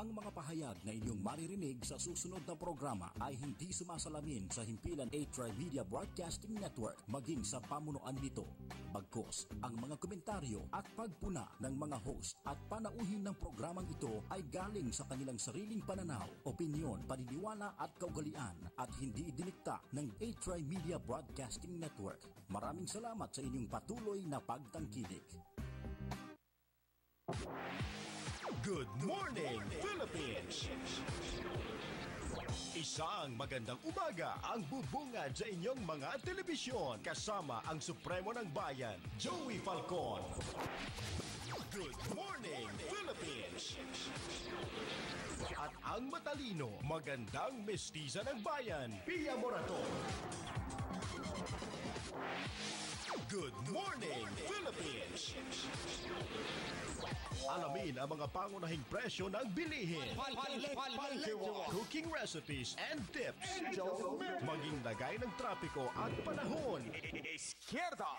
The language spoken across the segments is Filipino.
Ang mga pahayag na inyong maririnig sa susunod na programa ay hindi sumasalamin sa himpilan A-Tri-Media Broadcasting Network maging sa pamunuan nito. Bagkus, ang mga komentaryo at pagpuna ng mga host at panauhin ng programang ito ay galing sa kanilang sariling pananaw, opinyon, paniniwala at kaugalian at hindi dinikta ng A-Tri-Media Broadcasting Network. Maraming salamat sa inyong patuloy na pagtangkilik. Good morning, Philippines! Isang magandang umaga ang bubungad sa inyong mga telebisyon kasama ang Supremo ng Bayan, Joey Falcon. Good morning, Philippines! At ang matalino, magandang mestiza ng bayan, Pia Morato. Good morning, Philippines! Alamin ang mga pangunahing presyo ng bilihin, cooking recipes and tips, maging lagay ng trapiko at panahon. Izquierda!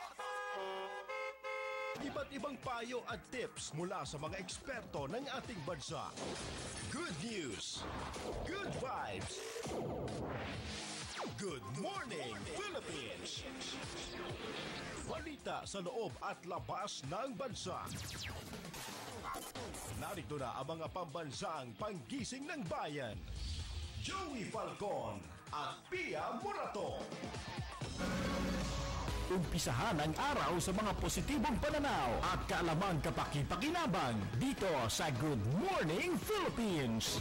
Iba't ibang payo at tips mula sa mga eksperto ng ating bansa. Good news, good vibes. Good morning, Philippines! Balita sa loob at labas ng bansa. Narito na ang mga pambansang panggising ng bayan. Joey Falcon at Pia Morato. Umpisahan ang araw sa mga positibong pananaw at kaalaman kapaki-pakinabang dito sa Good Morning Philippines.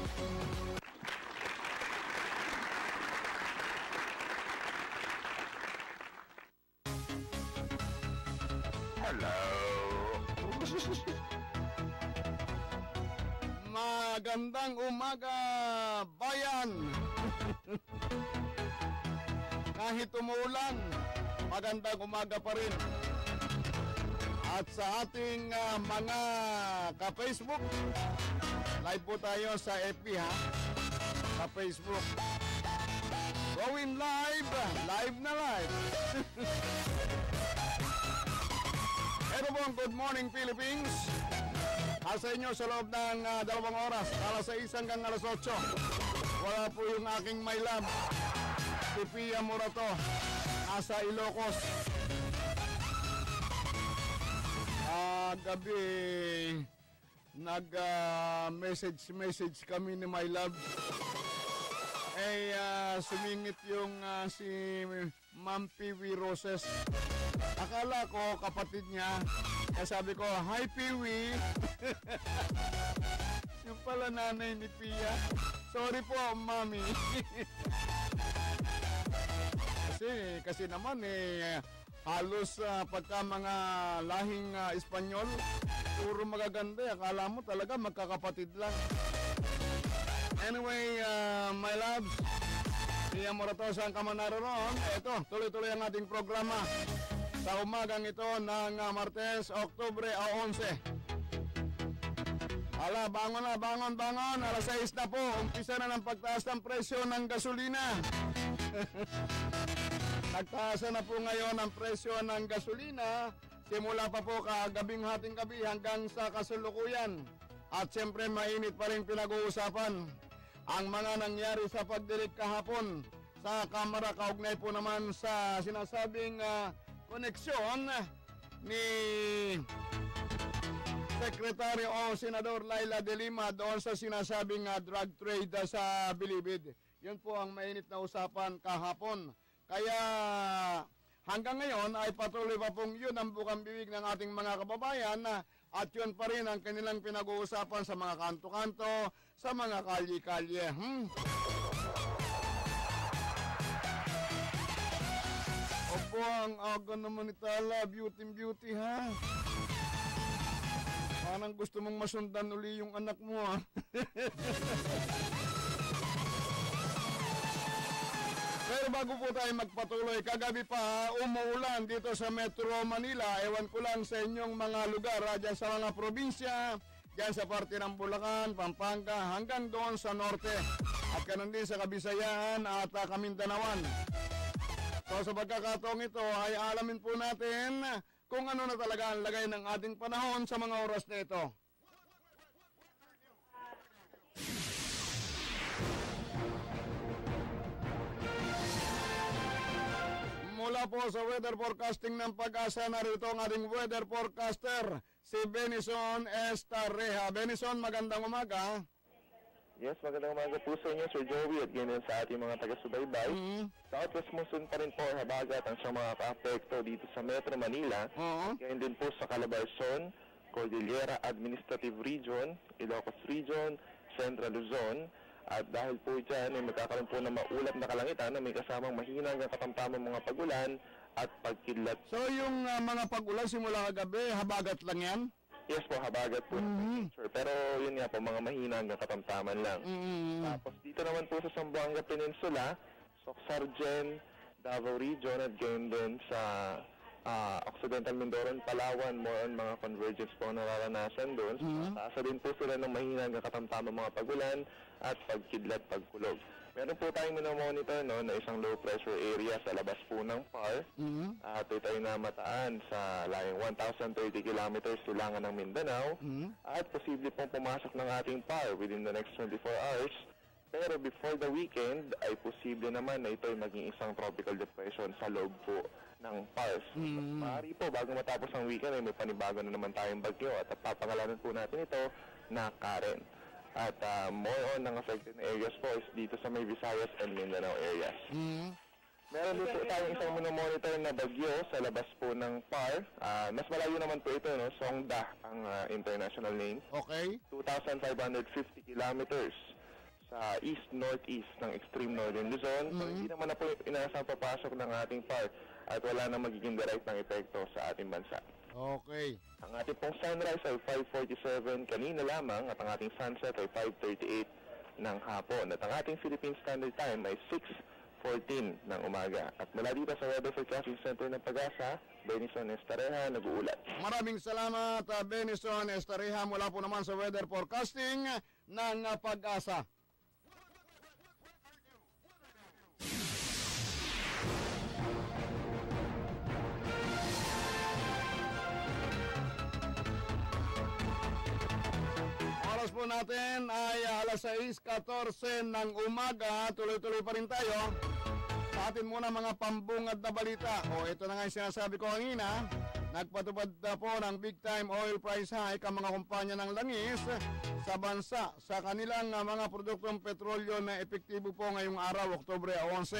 Hello. Magandang umaga, bayan. Kahit umuulan, magandang umaga pa rin. At sa ating mga ka-Facebook, live po tayo sa FB ha, ka-Facebook. Going live, live na live. Ito po ang Good Morning Philippines. Asa inyo sa loob ng 2 oras, alas 6 hanggang alas 8. Wala po yung aking my love, si Pia Morato, asa Ilocos. Gabi, nag-message kami ni my love. Sumingit yung si Ma'am Piwi Roses. Akala ko kapatid niya. Kaya sabi ko, hi Piwi. Yung pala nanay ni Pia. Sorry po, mami. kasi naman halos pagka mga lahing Espanyol, puro magaganda. Akala mo talaga magkakapatid lang. Anyway, my loves, Pia Morato, saan ka man naroon? Ito, tuloy-tuloy ang ating programa sa umagang ito ng Martes, Oktubre 11. Ala, bangon na, bangon. Alas 6 na po, umpisa na ng pagtaas ng presyo ng gasolina. Nagtaas na po ngayon ang presyo ng gasolina, simula pa po kagabing hating gabi hanggang sa kasalukuyan. At siyempre mainit pa rin pinag-uusapan ang mga nangyari sa pagdilig kahapon sa Kamara, kaugnay po naman sa sinasabing koneksyon ni Secretary o Senador Laila de Lima doon sa sinasabing drug trade sa Bilibid. Yun po ang mainit na usapan kahapon. Kaya hanggang ngayon ay patuloy pa pong yun ang bukang bibig ng ating mga kababayan at yun pa rin ang kanilang pinag-uusapan sa mga kanto-kanto, sa mga kalye-kalye. Opo, ang aga naman ni Tala, beauty ha. Parang gusto mong masundan uli yung anak mo ha. Pero bago po tayo magpatuloy, kagabi pa umuulan dito sa Metro Manila. Ewan ko lang sa inyong mga lugar, dyan sa mga probinsya, dyan sa parte ng Bulacan, Pampanga, hanggang doon sa norte. At ganun din sa Kabisayaan at Kamindanawan. So sa pagkakataong ito ay alamin po natin kung ano na talaga ang lagay ng ating panahon sa mga oras na ito. mula po sa weather forecasting ng Pag-asa, narito ang ating weather forecaster, si Benison Estareja. Benison, magandang umaga. Yes, magandang umaga po sa inyo, Sir Joey, at ganyan sa ating mga taga-subaybay. Southwest monsoon pa rin po habagat ang siyang mga ka-apekto dito sa Metro Manila. Ganyan din po sa Calabarzon, Cordillera Administrative Region, Ilocos Region, Central Luzon. At dahil po dyan, ay magkakaroon po ng maulap na kalangitan na may kasamang mahina hanggang katamtamang mga pagulan at pagkidlat. So yung mga pagulan simula kagabi, habagat lang yan? Yes po, habagat po. Sure. Pero yun nga po, mga mahina hanggang katamtaman lang. Tapos dito naman po sa Zamboanga Peninsula, Soxargen, Davao Region, at gayon din sa Occidental Mindoro, Palawan, more on mga convergence po ang nararanasan doon. Taasa din po sila ng mahina hanggang katamtamang mga pagulan at pagkidlat, pagkulog. Meron po tayong minomonitor na isang low pressure area sa labas po ng PAR. At ito ay namataan sa layong 1,030 kilometers silangan ng Mindanao. At posible pong pumasok ng ating PAR within the next 24 hours. Pero before the weekend, ay posible naman na ito ay maging isang tropical depression sa loob po ng PAR. Maaari po, bago matapos ang weekend, ay may panibago na naman tayong bagyo at papangalanan po natin ito na Karen. At more on ng affected na areas po is dito sa may Visayas and Mindanao areas. Meron dito tayong isang monitor na bagyo sa labas po ng PAR. Mas malayo naman po ito, Songda ang international name. Okay. 2,550 kilometers sa east-northeast ng extreme northern Luzon. So hindi naman na po inaasang papasok ng ating PAR at wala na magiging direct ng epekto sa ating bansa. Okay. Ang ating pong sunrise ay 5:47 kanina lamang at ang ating sunset ay 5:38 ng hapon. At ang ating Philippine Standard Time ay 6:14 ng umaga. At mula dito sa Weather Forecasting Center ng Pag-asa, Benison Estareja, nag-uulat. Maraming salamat, Benison Estareja, mula po naman sa Weather Forecasting ng Pag-asa. Oras po natin ay alas 6:14 ng umaga. Tuloy-tuloy pa rin tayo sa atin muna mga pambungad na balita. Ito na nga yung sinasabi ko kanina. Nagpatupad na po ng big time oil price hike ang mga kumpanya ng langis sa bansa sa kanilang mga produktong petrolyo na epektibo po ngayong araw, Oktubre 11.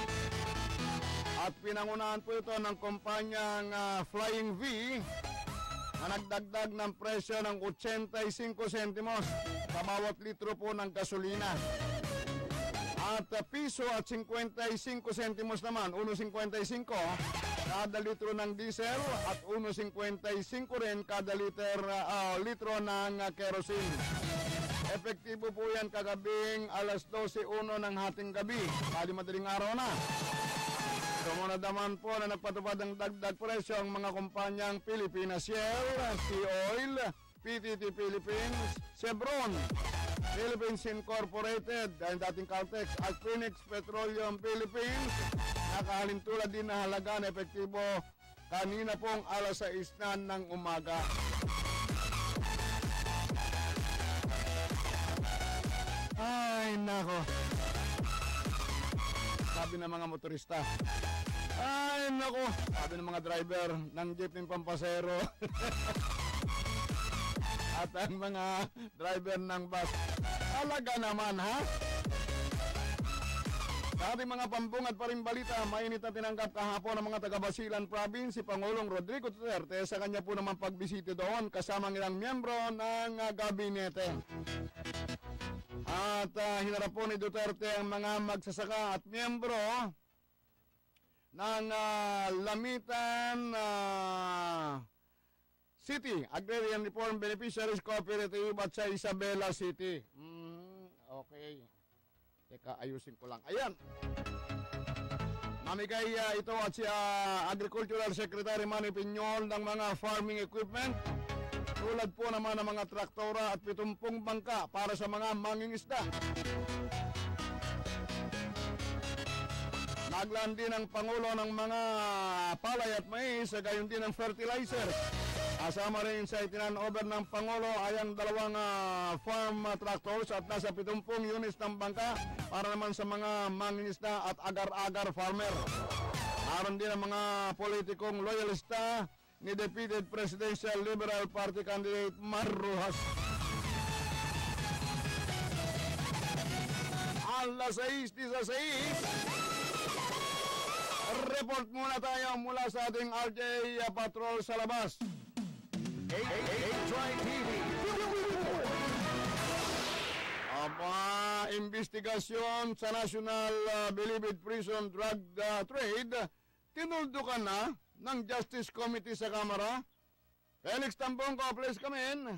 At pinangunahan po ito ng kumpanyang Flying V na nagdagdag ng presyo ng 85 sentimos sa bawat litro po ng gasolina. At piso at 55 sentimos naman, 1.55 kada litro ng diesel at 1.55 rin kada litro ng kerosene. Epektibo po yan kagabing alas 12:01 ng hating gabi, bali madaling araw na. Sumunod naman po na nagpatupad ng dagdag presyo ang mga kumpanyang Pilipinas Shell, Sea Oil, PTT Philippines, Chevron, Philippines Incorporated, ang dating Caltex, at Phoenix Petroleum Philippines. Nakahalintulad din na halaga na epektibo kanina pong alas 6 na ng umaga. Ay, nako. Sabi ng mga motorista. Ay, nako. Sabi ng mga driver ng jeep ng pampasero. At ang mga driver ng bus. Talaga naman, ha? Sa ating mga pambungad pa rin balita, mainit na tinanggap kahapon ng mga taga-Basilan Province si Pangulong Rodrigo Duterte sa kanya po naman pagbisita doon kasama ng ilang miyembro ng gabinete. At hinarap po ni Duterte ang mga magsasaka at miyembro ng Lamitan City Agrarian Reform Beneficiaries Cooperative at sa Isabela City. Okay. Teka, ayusin ko lang. Ayan. Namigay ito at si Agricultural Secretary Manny Piñol ng mga farming equipment. Tulad po naman ng mga traktora at 70 bangka para sa mga mangingisda. Naglaan din ang Pangulo ng mga palay at mais, gayon din ng fertilizer. Kasama rin sa itinanover ng Pangulo ay ang dalawang farm tractors at nasa 70 units ng bangka para naman sa mga mangingisda at agar-agar farmer. Aron din ang mga politikong loyalista ni defeated Presidential Liberal Party candidate Mar Rojas. Alas 6:16. Report muna tayo mula sa ating RJ Patrol sa labas. HY TV. Investigasyon sa National Bilibid Prison Drug Trade, tinuldukan na ng Justice Committee sa Kamara. Felix Tambongco, please come in.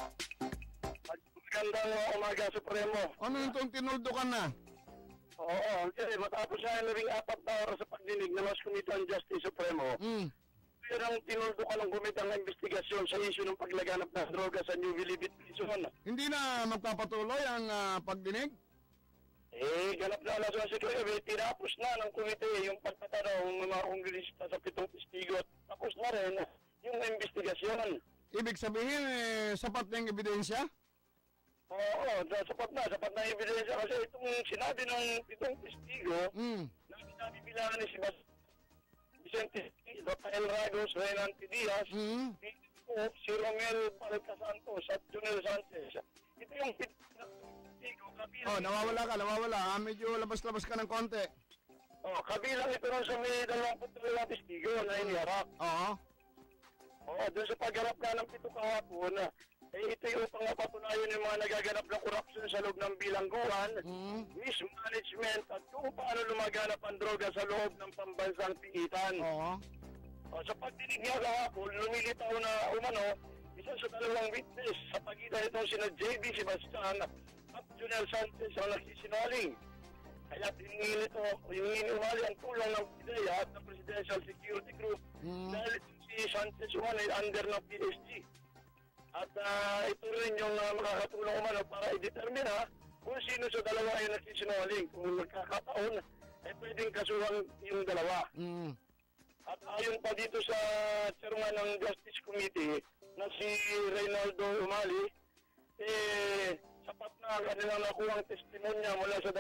Magandang umaga, Supremo. Ano yung itong tinuldukan na? Oo, kasi matapos na 14 na oras sa pagdinig ng Mas Committee on Justice Supremo, yun ang tinuldukan ng komite ng investigasyon sa issue ng paglaganap ng droga sa New Bilibid Prison. Hindi na magpapatuloy ang pagdinig? Ganap na alas 11 tinapos na ng komite yung pagtatanong ng mga kongresista sa 7 testigo. Tapos na rin yung investigasyon. Ibig sabihin, sapat na yung ebidensya? Oo, sapat na ebidensya kasi itong sinabi ng 7 testigo na sinabi bilangan ni Vicente Rafael Ragos, Reynante Diaz, si Romel Palcasantos at Junel Sanchez. Ito yung testigo kabilang. Nawawala. Medyo labas-labas ka ng konti. Kabilang ito rin sa may 22 testigo na iniharap. Doon sa pagharap na ng 7 kahapon, ito yung pangapatunayan yung mga nagaganap ng korupsyon sa loob ng bilangguan, mismanagement at kung paano lumaganap ang droga sa loob ng pambansang piitan. Sa pagdinig niya kahapon, lumilitaw na isa sa 2 witness sa pagitan itong sina J.B. Sebastian at Junel Sanchez ang nagsisinungaling. Kaya hiningi umali ang tulong ng PIDEA at ng Presidential Security Group dahil si Sanchez umali under ng PSG. At ito rin yung makakatulong para i-determina kung sino sa dalawa ay nagsisinungaling. Kung magkakataon, ay pwedeng kasuhan yung dalawa. At ayon pa dito sa chairman ng Justice Committee na si Reynaldo Umali, sapat na kanilang nakuhang testimonya mula sa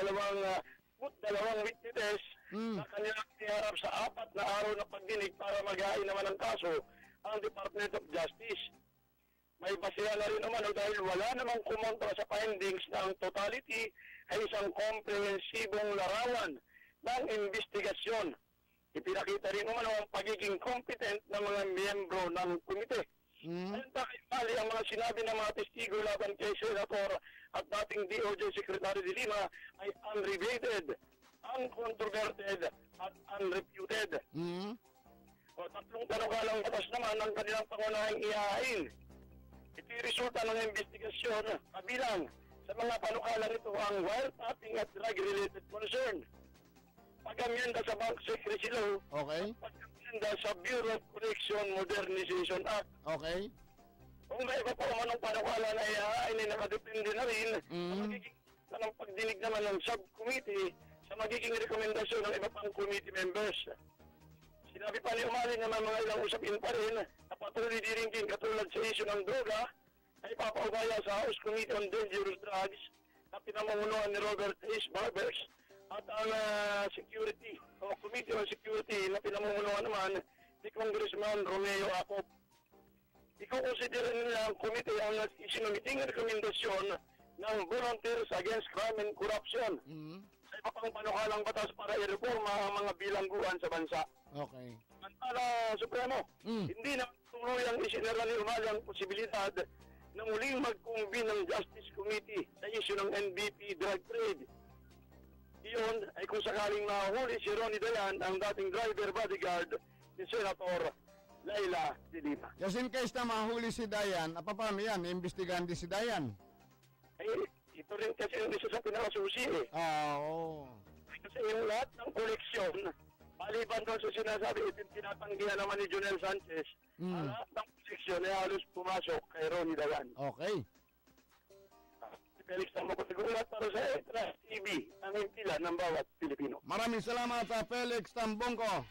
dalawang witnesses na kanilang iharap sa 4 na araw na pagdinig para mag-hain naman ng kaso ang Department of Justice. May basihan na rin naman dahil wala namang kumontra sa findings na ang totality ay isang komprehensibong larawan ng investigasyon. Ipinakita rin naman ang pagiging competent ng mga miyembro ng komite. Ayon pa kay Mali, ang mga sinabi ng mga testigo laban kay Senator at dating DOJ Secretary de Lima ay unrebutted, uncontroverted at unrefuted. Tatlong panukalang batas naman ang kanilang pangunahing ihahain. Ito'y resulta ng investigasyon kabilang sa mga panukalang ito ang wiretapping at drug-related concern, pag-amyenda sa Bank Secrecy Law, pag-amyenda sa Bureau of Correction Modernization Act. Kung may iba pa manong panukala na ihahain ay nakadepende na rin sa magiging ng pagdinig naman ng subcommittee sa magiging rekomendasyon ng iba pang committee members. Sinabi pa ni Umali na mga ilang usapin pa rin na patuloy diringgin katulad sa issue ng droga ay papaubaya sa House Committee on Dangerous Drugs na pinamumunuan ni Robert H. Barbers at ang Committee on Security na pinamumunuan naman ni Congressman Romeo Acop. Ikukonsidera nila ang committee ang isinumiting rekomendasyon ng Volunteers Against Crime and Corruption sa iba pang panukalang batas para i-reforma ang mga bilangguan sa bansa. Samantala, Supremo, hindi na tuluyang isinara ni Umali ang posibilidad na muling mag-convene ng Justice Committee sa issue ng NBP drug trade. Iyon ay kung sakaling mahuli si Ronnie Dayan, ang dating driver bodyguard ni Senator Laila de Lima. Just in case na mahuli si Dayan, paano yan? Iimbestigahan din si Dayan? Ito rin kasi yung isa sa pinakasusi Kasi yung lahat ng koleksyon, maliban doon sa sinasabi, tinatanggihan naman ni Junel Sanchez, lahat ng koleksyon ay halos pumasok kay Ronnie Dayan. Felix Tambongco Sigulat para sa Extra TV, ang impila ng bawat Pilipino. Maraming salamat sa Felix Tambongco.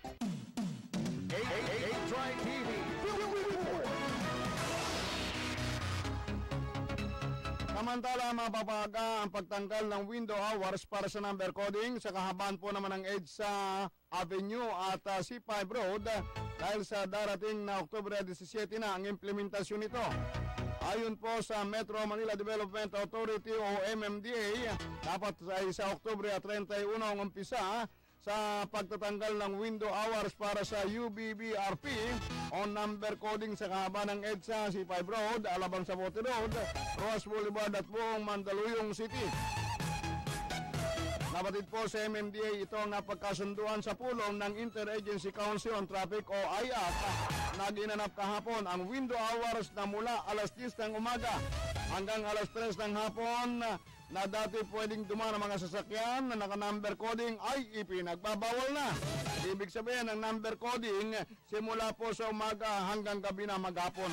HY TV. Samantala, mapapaga ang pagtanggal ng window hours para sa number coding sa kahabaan po naman ng EDSA Avenue at C5 Road dahil sa darating na Oktubre 17 na ang implementasyon nito. Ayon po sa Metro Manila Development Authority o MMDA, dapat ay sa Oktubre 31 ang umpisa sa pagtatanggal ng window hours para sa UBBRP on number coding sa kahabaan ng EDSA, C5 Road, Alabang Sabote Road, Roas Boulevard at buong Mandaluyong City. Nabatid po sa MMDA ito ang napagkasunduan sa pulong ng Interagency Council on Traffic o IAC na ginanap kahapon ang window hours na mula alas 10 ng umaga hanggang alas 3 ng hapon na dati pwedeng dumaan ang mga sasakyan na naka-number coding ay ipinagbabawal na. Ibig sabihin ng number coding simula po sa umaga hanggang gabi na maghapon.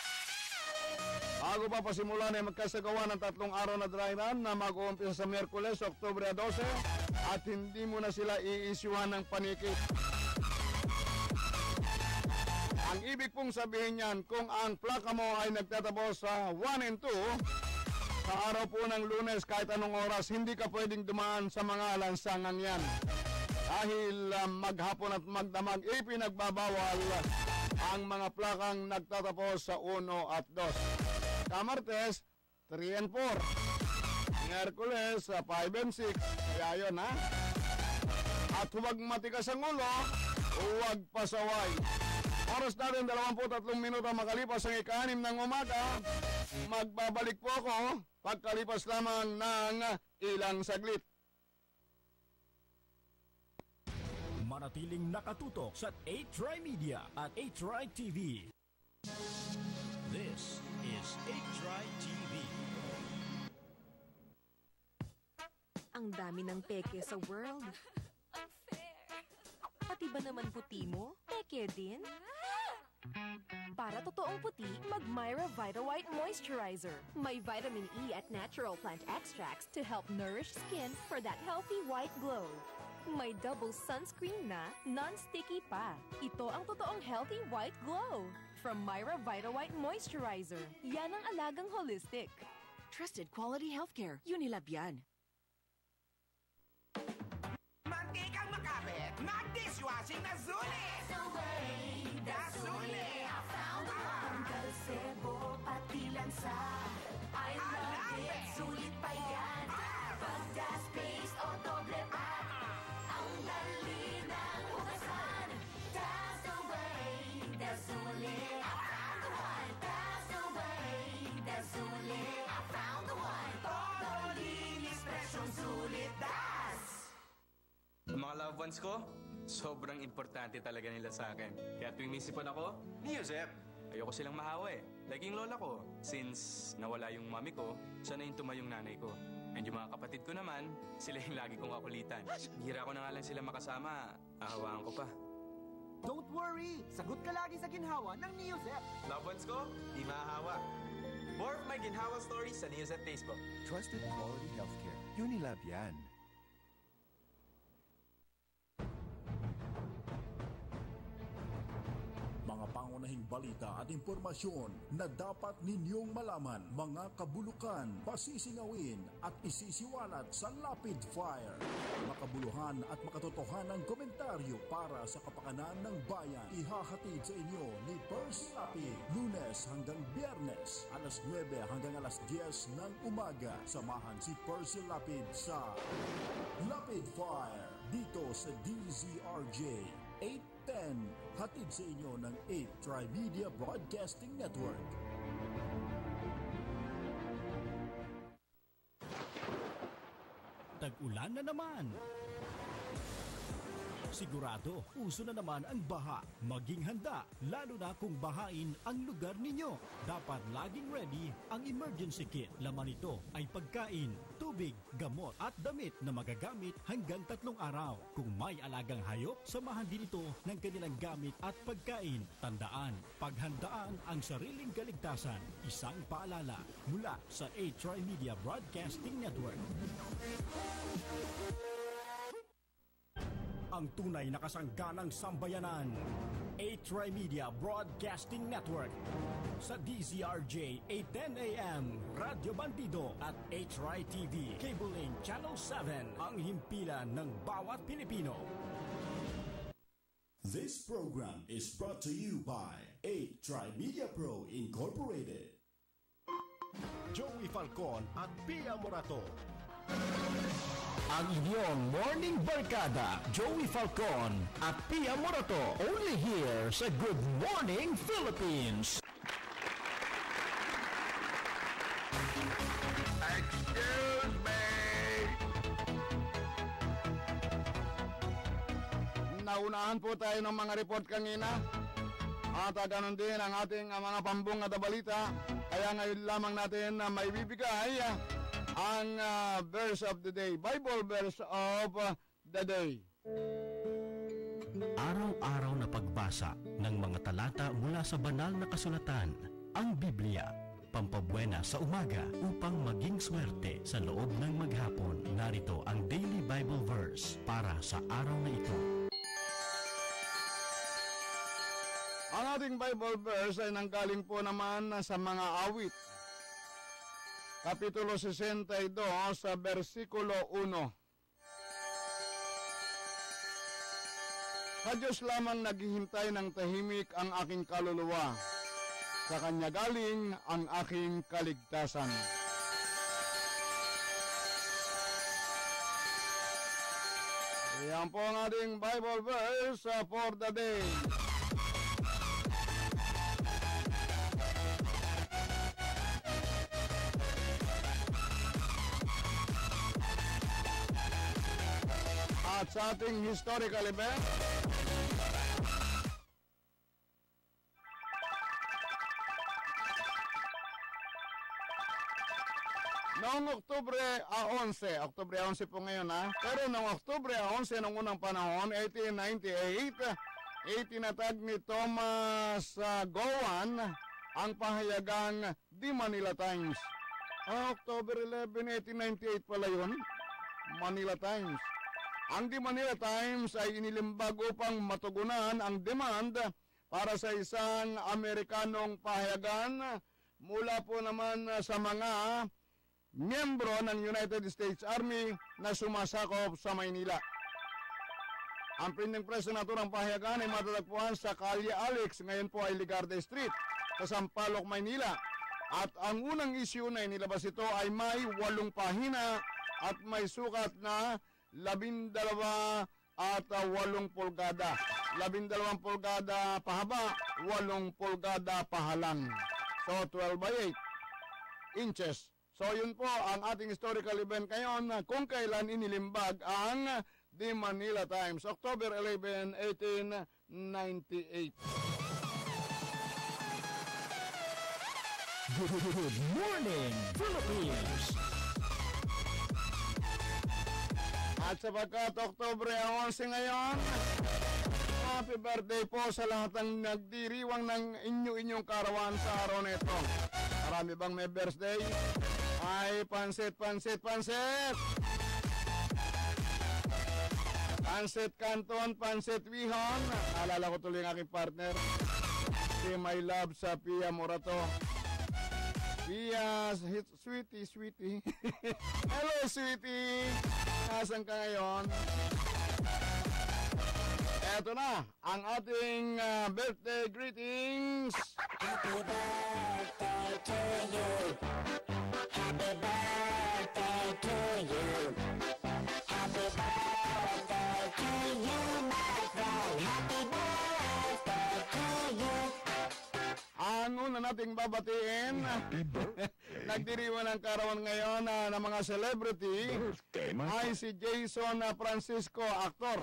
Bago pa pasimulan ay magkasagawa ng 3 araw na dry run na mag-uumpisa sa Miyerkules, Oktubre 12 at hindi mo na sila i-isyuhan ng panikit. Ang ibig pong sabihin yan, kung ang plaka mo ay nagtatapos sa 1 and 2, sa araw po ng Lunes kahit anong oras, hindi ka pwedeng dumaan sa mga lansangan yan. Dahil maghapon at magdamag, ipinagbabawal ang mga plakang nagtatapos sa 1 at 2. Kamartes, 3 and 4. Miyerkules, 5 and 6. Kaya yun, ha? At huwag matigas ang ulo, huwag pasaway. Oras natin 23 minuto makalipas ang ika-6 ng umaga. Magbabalik po ako pagkalipas lamang ng ilang saglit. Manatiling nakatutok sa 8Try Media at 8Try TV. This is 8Try TV. Ang dami ng peke sa world. Pati ba naman puti mo? Peke din? Para totoong puti, mag-Myra Vita White Moisturizer. May vitamin E at natural plant extracts to help nourish skin for that healthy white glow. May double sunscreen na, non-sticky pa. Ito ang totoong healthy white glow. From Myra Vita White Moisturizer. Yan ang alagang holistic. Trusted quality healthcare. Unilab yan. Mantikang makapit, mag-dishwashing na sulit! Dasuli! Kalsebo, pati lansa. I love it, sulit pa yan. Pag gas paste o doble pa. Ang dali ng hugasan. That's the way, Dasuli. I found the one. That's the way, Dasuli. I found the one. Todo linis, presyong sulit, das! Mga loved ones ko, sobrang importante talaga nila sa akin. Kaya tuwing may sipon ako, ni Josep. Ayoko silang mahawa eh. Like yung lola ko. Since nawala yung mami ko, siya na yung tumayong nanay ko. And yung mga kapatid ko naman, sila yung lagi kong kakulitan. Hira ko na nga lang sila makasama, ahawaan ko pa. Don't worry! Sagot ka lagi sa ginhawa ng Niosep. Loved ones ko, di mahahawa. More of my ginhawa stories sa Niosep Facebook. Trusted quality healthcare. Unilab yan. Mga pangunahing balita at impormasyon na dapat ninyong malaman, mga kabulukan, pasisingawin at isisiwalat sa Lapid Fire. Makabuluhan at makatotohanang komentaryo para sa kapakanan ng bayan. Ihahatid sa inyo ni Percy Lapid, Lunes hanggang Biyernes, alas 9 hanggang alas 10 ng umaga. Samahan si Percy Lapid sa Lapid Fire dito sa DZRJ 810, hatid sa inyo ng 8Try Media Broadcasting Network. Tag-ulan na naman. Sigurado, uso na naman ang baha. Maging handa, lalo na kung bahain ang lugar ninyo. Dapat laging ready ang emergency kit. Laman nito ay pagkain, tubig, gamot at damit na magagamit hanggang 3 araw. Kung may alagang hayop, samahan din ito ng kanilang gamit at pagkain. Tandaan, paghandaan ang sariling kaligtasan. Isang paalala mula sa 8Try Media Broadcasting Network. Ang tunay na kasangganang sambayanan. A-Tri-Media Broadcasting Network. Sa DZRJ 810 AM, Radyo Bandido at A-Tri TV, Cable Link Channel 7, ang himpilan ng bawat Pilipino. This program is brought to you by A-Tri-Media Pro Incorporated. Joey Falcon at Pia Morato. Ang inyong morning barkada, Joey Falcon at Pia Morato, only here sa Good Morning Philippines. Excuse me! Naunahan po tayo ng mga report kanina. At ganun din ang ating mga pambungad na balita. Kaya ngayon lamang natin na may bibigay ang verse of the day, Bible verse of the day. Araw-araw na pagbasa ng mga talata mula sa banal na kasulatan, ang Biblia, pampabuena sa umaga upang maging swerte sa loob ng maghapon. Narito ang Daily Bible Verse para sa araw na ito. Ang ating Bible verse ay nanggaling po naman sa mga awit. Kapitulo 62 sa versikulo 1. Sa Diyos lamang naghihintay ng tahimik ang aking kaluluwa. Sa Kanya galing ang aking kaligtasan. Yan po ang ating Bible verse for the day. At sa ating historical event, noong Oktubre 11 po ngayon pero noong Oktubre 11 noong unang panahon, 1898, itinatag ni Thomas Gowan ang pahayagang The Manila Times. October 11, 1898 pala yun, Manila Times. Ang The Manila Times ay inilimbag upang matugunan ang demand para sa isang Amerikanong pahayagan mula po naman sa mga miyembro ng United States Army na sumasakop sa Maynila. Ang printing press na naturang pahayagan ay matatagpuan sa Calle Alex, ngayon po ay Ligarde Street, sa Sampaloc, Maynila. At ang unang issue na inilabas ito ay may 8 pahina at may sukat na 12 at 8 pulgada. 12 pulgada pahaba, 8 pulgada pahalang. So 12 by 8 inches. So yun po ang ating historical event ngayon kung kailan inilimbag ang The Manila Times, October 11, 1898. Good morning, Philippines! At sapagkat Oktubre 11 ngayon, happy birthday po sa lahat ng nagdiriwang ng inyong karawan sa araw na ito. Marami bang may birthday? Ay, pansit! Pansit Canton, pansit Wihon. Alala ko tuloy ang aking partner, si My Love sa Pia Morato. Pia, sweetie. Hello, sweetie. Nasaan ka ngayon? Eto na, ang ating birthday greetings. Happy birthday to you. Happy birthday to you. Happy birthday to you, my friend. Happy birthday to you. Ang una nating babatiin, nagdiriwan ng karawan ngayon ng mga celebrity ay si Jason Francisco, aktor.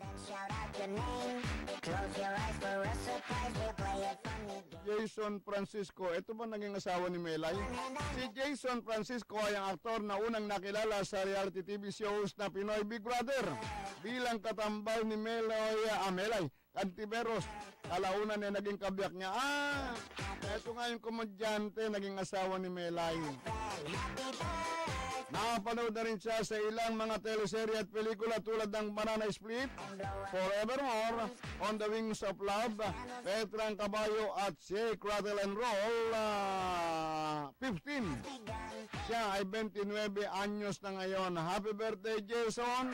Jason Francisco, ito ba naging asawa ni Melay? Si Jason Francisco ay ang aktor na unang nakilala sa reality TV shows na Pinoy Big Brother bilang katambal ni Melay, Cantiveros. Kalaunan na naging kabiyak niya. Eto nga yung komedyante, naging asawa ni Melay. Nakapanood na rin siya sa ilang mga teleserye at pelikula tulad ng Banana Split, Forevermore, On the Wings of Love, Petrang Kabayo at Shake, Rattle and Roll 15. Siya ay 29 anyos na ngayon. Happy birthday, Jason!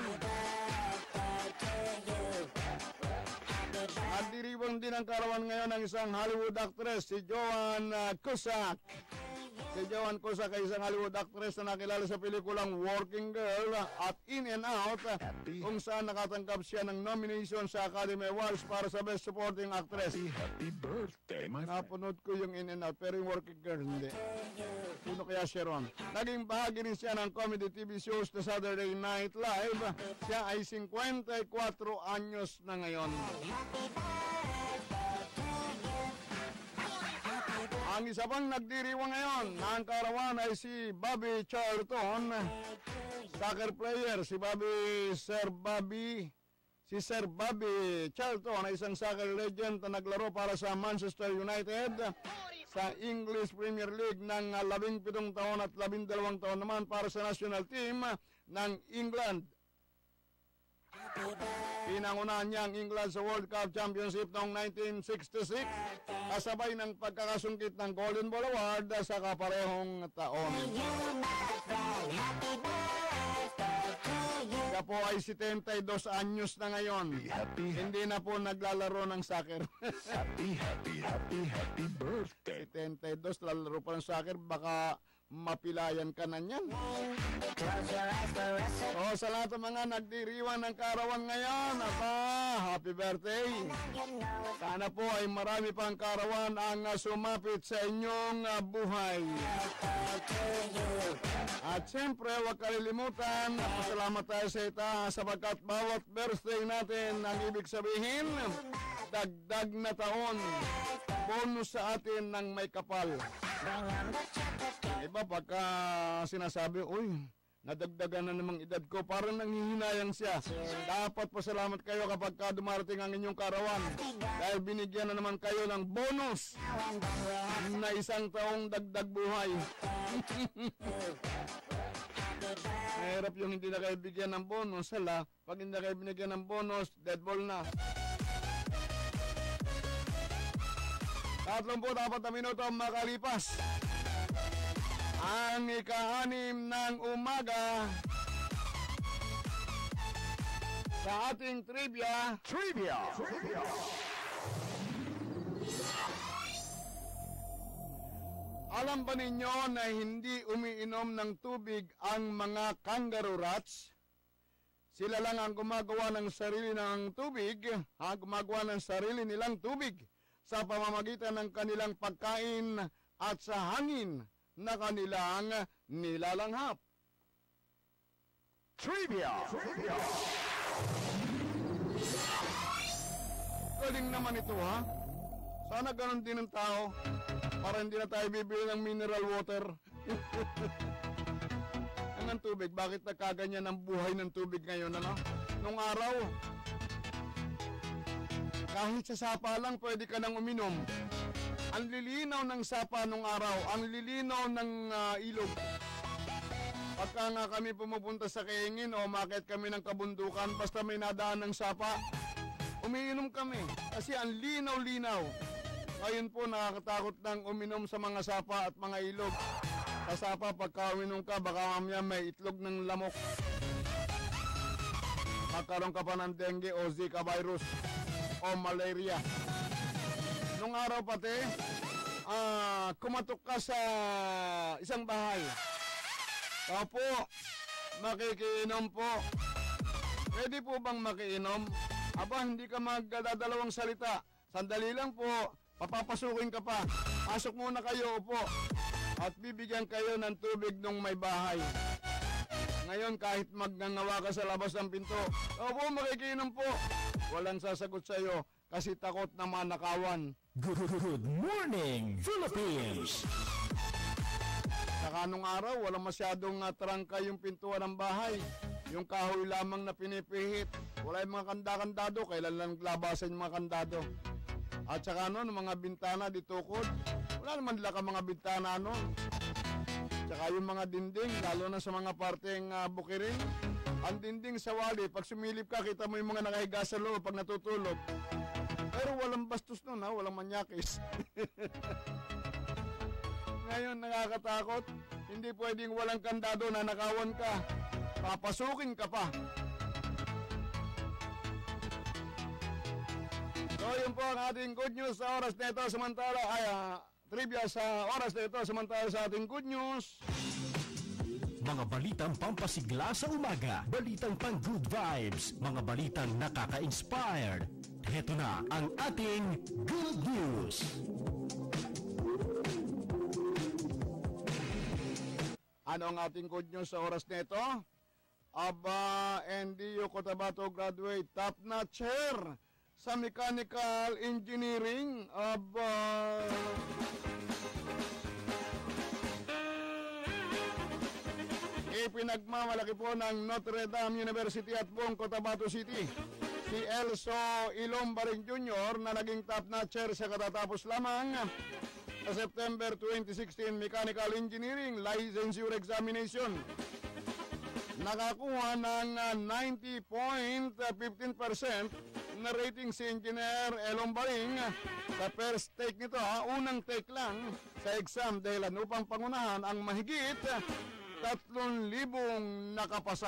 At diriwang din ang karawan ngayon ng isang Hollywood actress, si Joan Cusack. Si Joan Cusack ay isang Hollywood actress na nakilala sa pelikulang Working Girl at In and Out, kung saan nakatanggap siya ng nomination sa Academy Awards para sa Best Supporting Actress. Happy birthday, my friend. Napanood ko yung In and Out, pero yung Working Girl hindi. Sino kaya siya ron? Naging bahagi rin siya ng comedy TV shows na Saturday Night Live. Siya ay 54 anyos na ngayon. Ang isa pang nagdiriwang ngayon ng karawan ay si Bobby Charlton, soccer player. Si Sir Bobby Charlton ay isang soccer legend na naglaro para sa Manchester United sa English Premier League ng 17 taon at 12 taon naman para sa national team ng England. Pinangunahan niya ang England sa World Cup Championship noong 1966 kasabay ng pagkakasungkit ng Golden Ball Award sa kaparehong taon. Siya po ay 72 anyos na ngayon. Hindi na po naglalaro ng soccer. Happy birthday. 72, lalaro pa ng soccer, baka mapilayan ka na niyan. Sa lahat ng mga nagdiriwang ng karawan ngayon, happy birthday. Sana po ay marami pang karawan ang sumapit sa inyong buhay. At siyempre, huwag kalilimutan, pasalamat tayo sa itaas sapagkat bawat birthday natin ang ibig sabihin, dagdag na taon, bonus sa atin ng may kapal. Iba pagka sinasabi, uy, nadagdagan na namang edad ko, parang nanghihinayang siya. Dapat pasalamat kayo kapag dumarating ang inyong karawan dahil binigyan na naman kayo ng bonus na 1 taong dagdag buhay. Mahirap yung hindi na kayo bigyan ng bonus. Pag hindi na kayo binigyan ng bonus, dead ball na. 34 na minuto makalipas ang ika-6 ng umaga sa ating trivia. Alam ba ninyo na hindi umiinom ng tubig ang mga kangaroo rats? Sila lang ang gumagawa ng sarili ng tubig, gumagawa ng sarili nilang tubig sa pamamagitan ng kanilang pagkain at sa hangin na kanilang nilalanghap. Trivia! Galing naman ito, ha? Sana ganun din ang tao para hindi na tayo bibili ng mineral water. Ang tubig, bakit nagkaganyan ang buhay ng tubig ngayon, ano? Nung araw, kahit sa sapa lang pwede ka nang uminom. Ang lilinaw ng sapa nung araw, ang lilinaw ng ilog. Pagka nga kami pumupunta sa Kaingin o umakyat kami ng kabundukan, basta may nadaan ng sapa, umiinom kami kasi ang linaw-linaw. Ngayon po nakakatakot nang uminom sa mga sapa at mga ilog. Sa sapa, pagka uminom ka, baka mamaya may itlog ng lamok. Magkaroon ka pa ng dengue o Zika virus o malaria. Nung araw pati, kumatok ka sa isang bahay. Opo, makikiinom po. Pwede po bang makiinom? Aba, hindi ka magdadalawang salita. Sandali lang po, papapasukin ka pa. Pasok muna kayo, upo. At bibigyan kayo ng tubig nung may bahay. Ngayon, kahit magnangawa ka sa labas ng pinto, opo, makikiinom po. Walang sasagot sa iyo kasi takot na manakawan. Good morning, Philippines! Saka nung araw, walang masyadong trangka yung pintuan ng bahay. Yung kahoy lamang na pinipihit. Wala yung mga kanda-kandado. Kailan lang naglabasan yung mga kandado. At saka ano, mga bintana ditukod. Wala naman nila ka mga bintana ano. Tsaka yung mga dinding, lalo na sa mga parteng bukirin. Ang dinding sa wali, pag sumilip ka, kita mo yung mga nakahiga sa loob pag natutulog. Pero walang bastos nun, walang manyakis. Ngayon, nakakatakot. Hindi pwedeng walang kandado na nakawan ka. Papasukin ka pa. So, yun po ang ating good news sa oras na ito. Samantala, trivia sa oras na ito. Samantala sa ating good news. Mga balitang pampasigla sa umaga, balitang pang good vibes, mga balitang nakaka-inspired. Heto na ang ating good news. Ano ang ating good news sa oras na ito? NDU Cotabato graduate top-notcher sa mechanical engineering. Ipinagmamalaki po ng Notre Dame University at buong Cotabato City si Elso Ilombaring Jr. na naging top-notcher sa katatapos lamang sa September 2016 Mechanical Engineering Licensure Examination. Nakakuha ng 90.15% na rating si Engineer Ilombaring sa first take nito, unang take lang sa exam dahil upang pangunahan ang mahigit 3,000 nakapasa.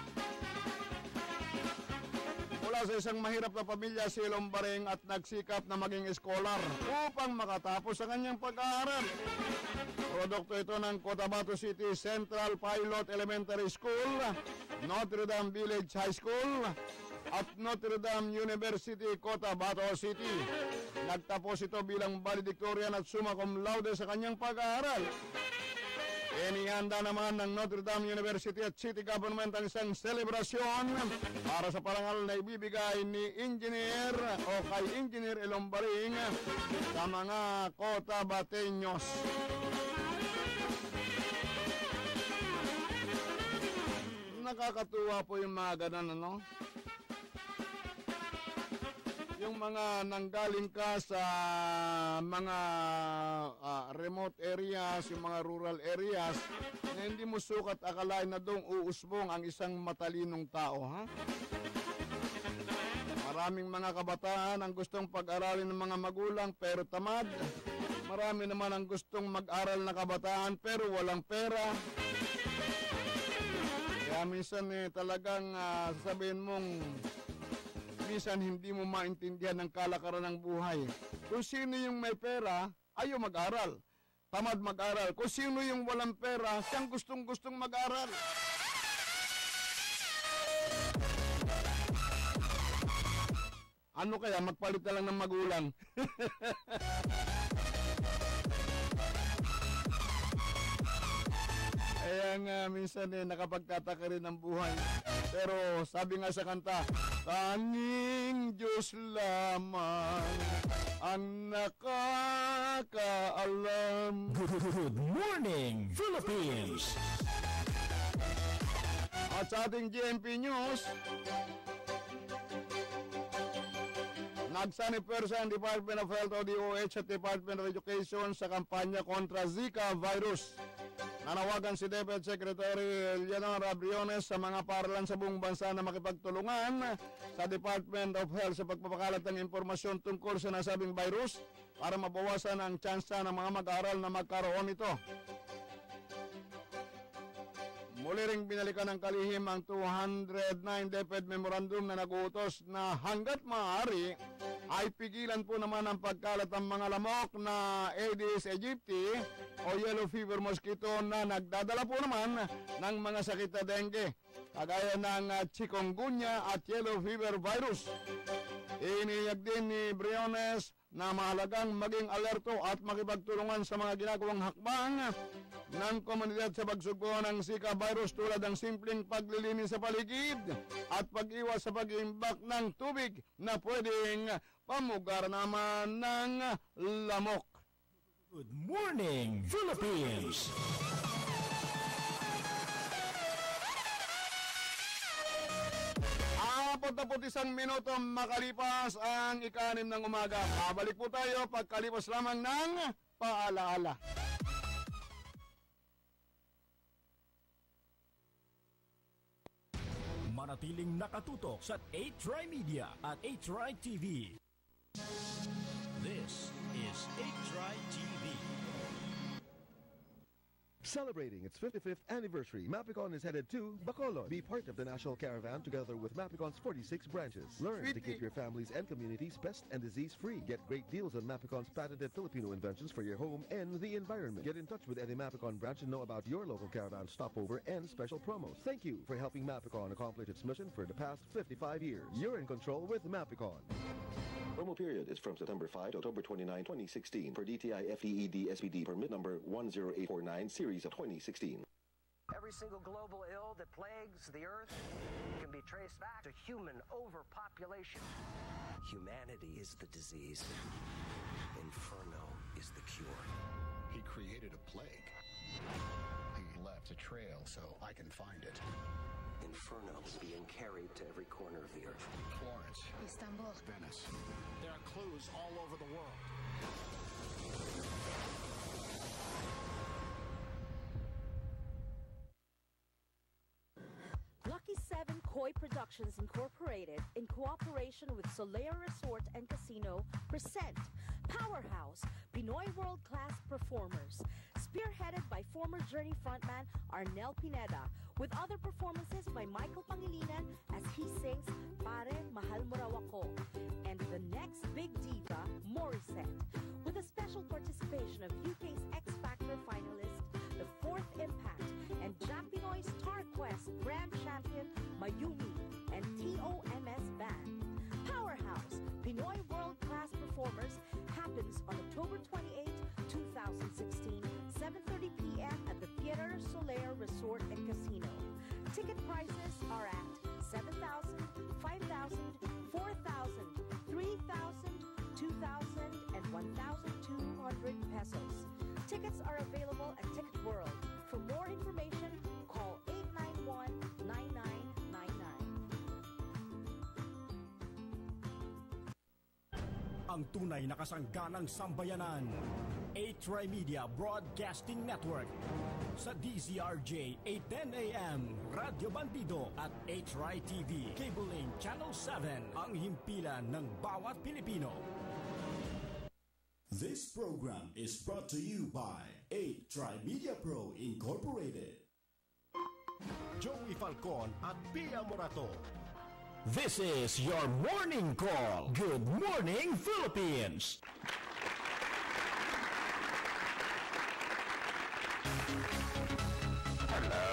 Mula sa isang mahirap na pamilya si Ilombaring at nagsikap na maging scholar upang makatapos sa kanyang pag-aaral. Produkto ito ng Cotabato City Central Pilot Elementary School, Notre Dame Village High School at Notre Dame University Cotabato City. Nagtapos ito bilang valedictorian at summa cum laude sa kanyang pag-aaral. Inihanda naman ng Notre Dame University at City Government ang isang selebrasyon para sa parangal na ibibigay ni Engineer o kay Engineer Ilombaring sa mga Cotabateños. Nakakatuwa po yung mga ganun, ano? Yung mga nanggaling ka sa mga remote areas, yung mga rural areas, na hindi mo sukat akalain na doong uusbong ang isang matalinong tao, ha? Maraming mga kabataan ang gustong pag-aralin ng mga magulang pero tamad. Marami naman ang gustong mag-aral na kabataan pero walang pera. Kaya minsan talagang sasabihin mong minsan hindi mo maintindihan ang kalakaran ng buhay. Kung sino yung may pera, ayaw mag-aral. Tamad mag-aral. Kung sino yung walang pera, siyang gustong-gustong mag-aral. Ano kaya, magpalit na lang ng magulang. Kaya nga, minsan nakapagtataka rin ng buhay. Pero sabi nga sa kanta, tanging Diyos lamang ang nakakaalam. Good morning, Philippines! At sa ating GMP News, nagsanipersa ang Department of Health o DOH at Department of Education sa kampanya kontra Zika virus. Nanawagan si DepEd Secretary Leonora Briones sa mga paaralan sa buong bansa na makipagtulungan sa Department of Health sa pagpapakalat ng impormasyon tungkol sa nasabing virus para mabawasan ang tsansa ng mga mag-aaral na magkaroon ito. Muli ring binalikan ng kalihim ang 209 DepEd Memorandum na nag-uutos na hanggat maaari ay pigilan po naman ang pagkalat ng mga lamok na Aedes aegypti o yellow fever mosquito na nagdadala po naman ng mga sakit na dengue, kagaya ng chikungunya at yellow fever virus. Iniyag din ni Briones na mahalagang maging alerto at makipagtulungan sa mga ginagawang hakbang ng komunidad sa pagsugpo ng Zika virus tulad ng simpleng paglilinis sa paligid at pag-iwas sa pag-imbak ng tubig na pwedeng pamugar naman ng lamok. Good morning, Philippines! 41 minuto makalipas ang ika-6 ng umaga. Babalik po tayo pagkalipas lamang ng paalaala. Manatiling nakatutok sa 8 Media at 8 TV. This is 8 TV. Celebrating its 55th anniversary, Mapicon is headed to Bacolod. Be part of the national caravan together with Mapicon's 46 branches. Learn to keep your families and communities pest and disease-free. Get great deals on Mapicon's patented Filipino inventions for your home and the environment. Get in touch with any Mapicon branch and know about your local caravan stopover and special promos. Thank you for helping Mapicon accomplish its mission for the past 55 years. You're in control with Mapicon. Promo period is from September 5 to October 29, 2016 for DTI FEED SPD permit number 10849 series of 2016. Every single global ill that plagues the earth can be traced back to human overpopulation. Humanity is the disease. Inferno is the cure. He created a plague. He left a trail so I can find it. Inferno is being carried to every corner of the earth. Florence. Istanbul. Venice. There are clues all over the world. Lucky 7 Koi Productions Incorporated, in cooperation with Solea Resort and Casino, present Powerhouse, Pinoy World-Class Performers, spearheaded by former Journey frontman Arnel Pineda, with other performances by Michael Pangilinan as he sings Pare Mahal Mo Raw Ako, and the next big diva, Morissette, with a special participation of UK's X Factor finalist, The Fourth Impact, and Jack Pinoy Star Quest Grand Champion Mayumi and TOMS Band. Powerhouse, Pinoy World-Class Performers happens on October 28, 2016, 7:30 p.m. at the Theater Solea Resort and Casino. Ticket prices are at 7,000, 5,000, 4,000, 3,000, 2,000, and 1,200 pesos. Tickets are available at Ticket World. For more information, call 891-9999. Ang tunay na kasangganang sambayanan. 8 Media Broadcasting Network. Sa DZRJ 810 AM, Radyo Bandido at 8 TV, Cable Link Channel 7, ang himpilan ng bawat Pilipino. This program is brought to you by 8 Media Pro Incorporated. Joey Falcon at Pia Morato. This is your morning call. Good morning, Philippines. Hello.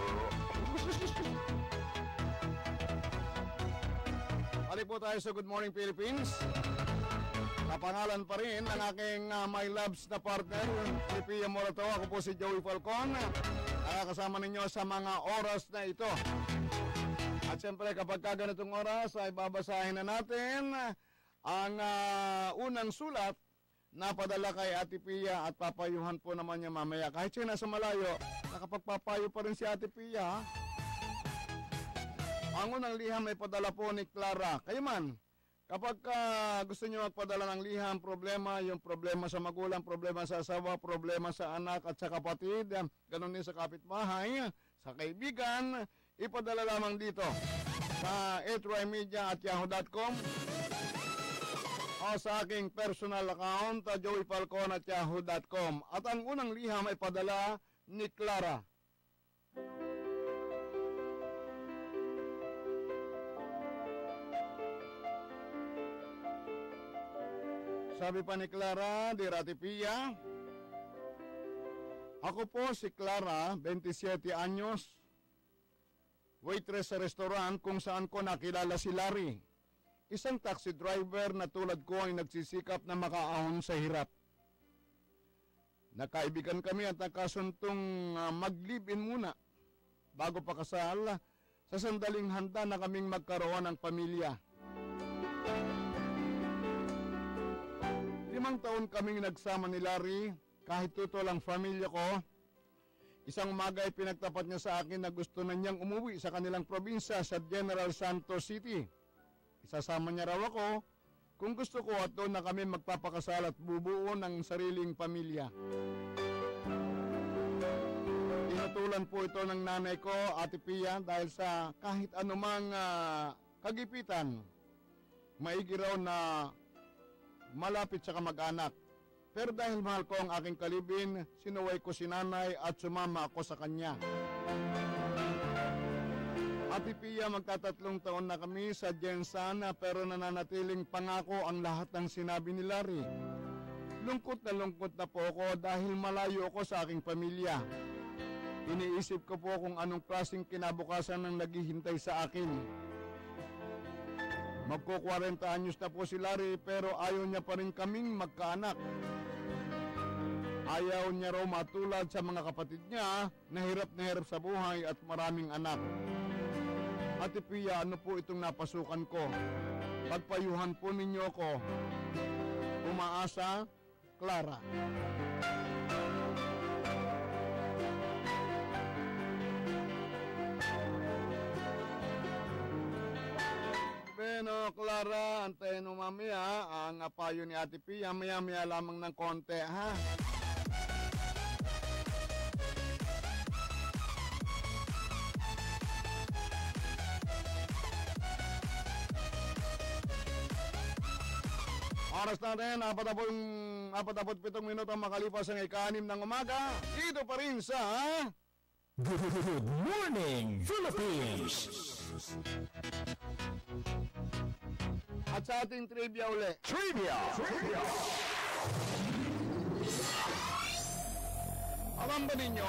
Balik po tayo sa Good Morning Philippines. Kapangalan pa rin ng aking my loves na partner, si Pia Morato. Ako po si Joey Falcon. Kasama ninyo sa mga oras na ito. At siyempre kapag ganitong oras ay babasahin na natin ang unang sulat na padala kay Ate Pia at papayuhan po naman niya mamaya. Kahit siya nasa malayo, nakapagpapayo pa rin si Ate Pia. Ang unang liham ay padala po ni Clara. Kayo man, kapag gusto niyo magpadala ng liham, problema, yung problema sa magulang, problema sa asawa, problema sa anak at sa kapatid, ganun din sa kapitbahay, sa kaibigan, ipadala lamang dito sa 8ymedia at yahoo.com o sa aking personal account, Joey Falcon at yahoo.com. At ang unang liham ay padala ni Clara. Sabi pa ni Clara, Dear Ate Pia, ako po si Clara, 27 anyos, waitress sa restaurant kung saan ko nakilala si Larry. Isang taxi driver na tulad ko ay nagsisikap na makaahon sa hirap. Nakaibigan kami at nakasuntong mag-live-in muna bago pa kasal sa sandaling handa na kaming magkaroon ng pamilya. 5 taon kaming nagsama ni Larry kahit tutol ang pamilya ko. Isang umaga ay pinagtapat niya sa akin na gusto na niyang umuwi sa kanilang probinsya sa General Santos City Isasama niya raw ako kung gusto ko at doon na kami magpapakasal at bubuo ng sariling pamilya. Tinutulan po ito ng nanay ko, Ate Pia, dahil sa kahit anumang kagipitan, maigi raw na malapit sa kamag-anak. Pero dahil mahal ko ang aking kalibin, sinuway ko si nanay at sumama ako sa kanya. Ate Pia, magtatatlong taon na kami sa Jensan pero nananatiling pangako ang lahat ng sinabi ni Larry. Lungkot na po ako dahil malayo ako sa aking pamilya. Iniisip ko po kung anong klaseng kinabukasan ang naghihintay sa akin. Magko 40 anyos na po si Larry pero ayaw niya pa rin kaming magkaanak. Ayaw niya raw matulad sa mga kapatid niya na hirap sa buhay at maraming anak. Ate Pia, ano po itong napasukan ko? Pagpayuhan po ninyo ko. Umaasa, Clara. Bueno, Clara, antayin mo mamaya ang payo ni Ate Pia. Maya-maya lamang ng konti, ha? Oras natin, 47 minuto makalipas ang ika-6 ng umaga. Dito pa rin sa Good Morning Philippines. At sa ating trivia uli. Trivia! Alam ba ninyo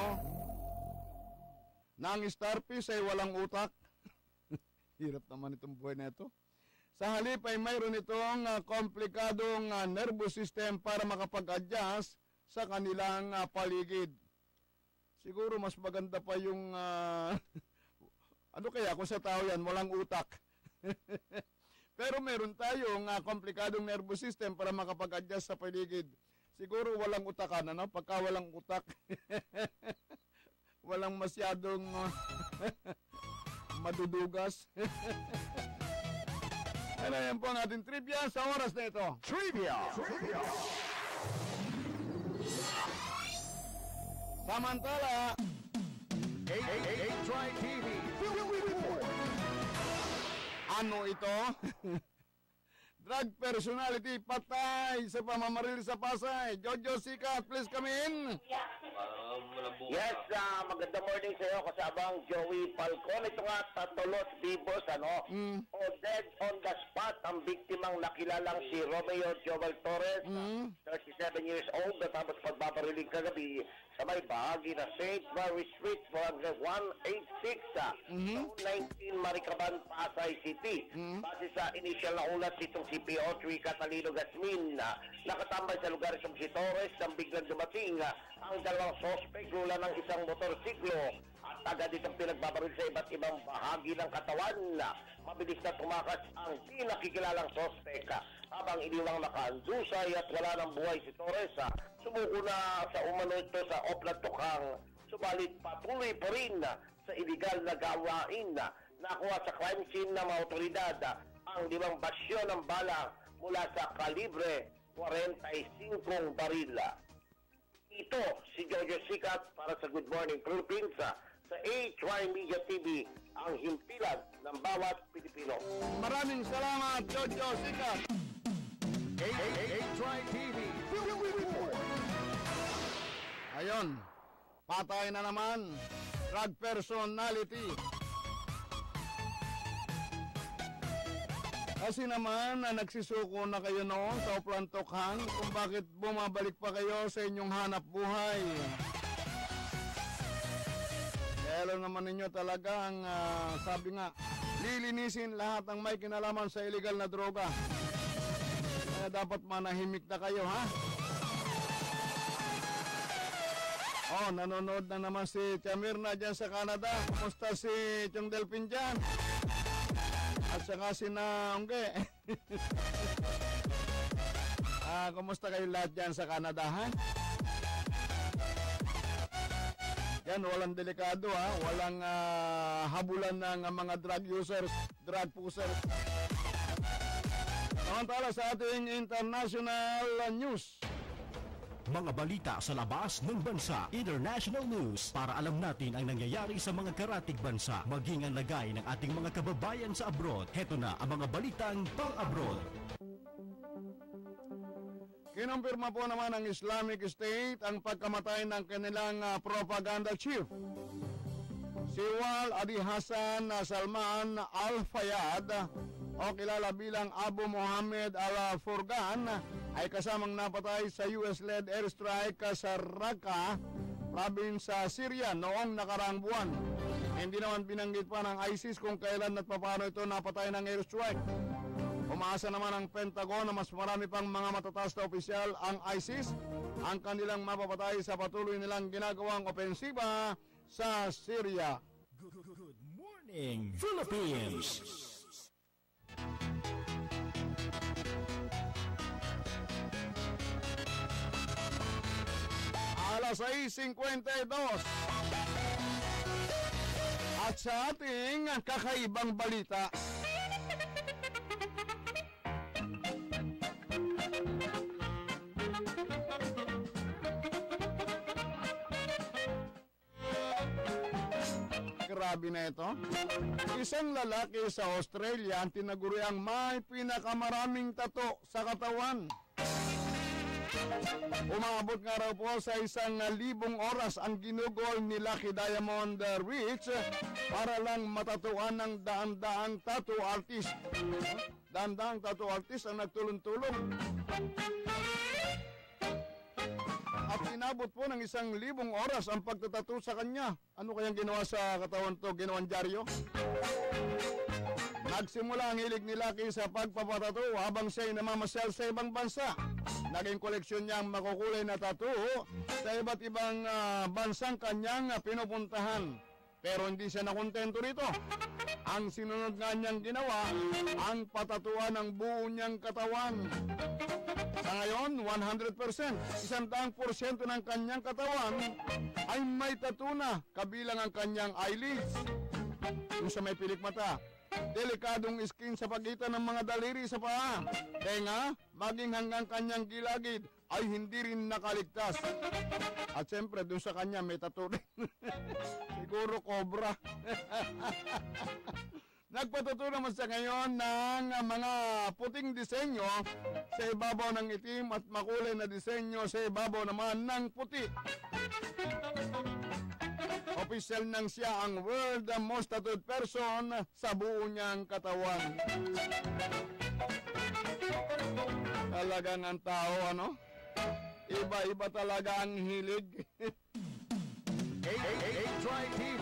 na ang starfish ay walang utak? Hirap naman itong buhay na ito. Sa halip ay mayroon itong komplikadong nervous system para makapag-adjust sa kanilang paligid. Siguro mas maganda pa yung ano kaya kung sa tao yan, walang utak. Pero meron tayong komplikadong nervous system para makapag-adjust sa paligid. Siguro walang utakan, ano? Pagka walang utak, walang masyadong madudugas. Ano yan po ang ating trivia sa oras na ito. Trivia! Samantala, A-Try TV. Ano ito? Drug personality patay sa pamamaril sa Pasay. Jojo Sikat, please come in. Yes, magandang morning sa iyo kasabang Joey Falcon. Ito nga, Tatolot Vivos, o dead on the spot ang biktimang nakilalang si Romeo Joel Torres, 37 years old, natapos pagbabariling kagabi sa may bahagi na St. Mary Street, 186, 19 Maricaban, Pasay City. Base sa initial na ulat itong si PO3 Catalino Gasmin, nakatambay sa lugar itong si Torres nang biglang dumating ang dalawang sospek mula ng isang motorsiklo at agad itong pinagbabaril sa iba't ibang bahagi ng katawan. Mabilis na tumakas ang di nakikilalang sospek habang iniwang nakaandusay at wala ng buhay si Torres. Sumuko na sa umano ito sa Oplantukang, subalit patuloy pa rin sa iligal na gawain. Nakuha sa crime scene ng mga otoridad ang 5 basyo ng bala mula sa kalibre 45 baril. Ito si Jojo Sikat para sa Good Morning Philippines sa A-Try Media TV, ang himpilan ng bawat Pilipino. Maraming salamat, Jojo Sikat. A-Try TV. Ayon, patay na naman. Drug personality. Kasi naman nagsisuko na kayo noon sa Oplantukhan kung bakit bumabalik pa kayo sa inyong hanap buhay. Kaya alam naman ninyo talaga ang sabi nga, lilinisin lahat ng may kinalaman sa illegal na droga. Kaya dapat manahimik na kayo, ha? Oh, nanonood na naman si Chamirna dyan sa Canada. Kumusta si Chong Delphin dyan? At saka si Naongge. Kumusta kayo lahat dyan sa Canada, ha? Yan, walang delikado, ha? Walang habulan ng mga drug users, drug pushers. Samantala sa ating international news. Mga balita sa labas ng bansa, international news, para alam natin ang nangyayari sa mga karatig bansa, maging ang lagay ng ating mga kababayan sa abroad. Heto na ang mga balitang pang-abroad. Kinumpirma po naman ng Islamic State ang pagkamatay ng kanilang propaganda chief. Si Wal Adi Hassan Salman Al-Fayyad, o kilala bilang Abu Muhammad Al-Furgan, ay kasamang napatay sa US-led airstrike sa Raqqa, province sa Syria noong nakaraang buwan. Hindi naman binanggit pa ng ISIS kung kailan at paano ito napatay ng airstrike. Umaasa naman ang Pentagon na mas marami pang mga matataas na opisyal ang ISIS ang kanilang mapapatay sa patuloy nilang ginagawang opensiba sa Syria. Good morning, Philippines! Alas 6:52. At sa ating kakaibang balita, grabe na ito. Isang lalaki sa Australia ang tinaguriang may pinakamaraming tato sa katawan. Umabot nga raw po sa 1,000 oras ang ginugol ni Lucky Diamond Rich para lang matatuan ng daan-daang tattoo artist. Daan-daang tattoo artist ang nagtulong-tulong. At inabot po ng 1,000 oras ang pagtatato sa kanya. Ano kayang ginawa sa katawan to? Ginawang dyaryo? Nagsimula ang hilig ni Lucky sa pagpapatato habang siya'y namamasyal sa ibang bansa. Naging koleksyon niya ang makukulay na tattoo sa iba't ibang bansang kanyang pinupuntahan. Pero hindi siya nakontento rito. Ang sinunod nga niyang ginawa, ang patatuan ng buo niyang katawan. Sa ngayon, 100%, 100% ng kanyang katawan ay may tattoo na, kabilang ang kanyang eyelids, yung sa may pilik mata, delikadong skin sa pagitan ng mga daliri sa paa, tenga, maging hanggang kanyang gilagid ay hindi rin nakaligtas. At siyempre, dun sa kanya may tattoo rin. Siguro cobra. Nagpatato naman sa ngayon ng mga puting disenyo sa ibabaw ng itim at makulay na disenyo sa ibabaw naman ng puti. Opisyal nang siya ang world most tattooed person sa buo niyang katawan. Talagang ang tao, ano? Iba-iba talaga ang hilig. A-Drive TV.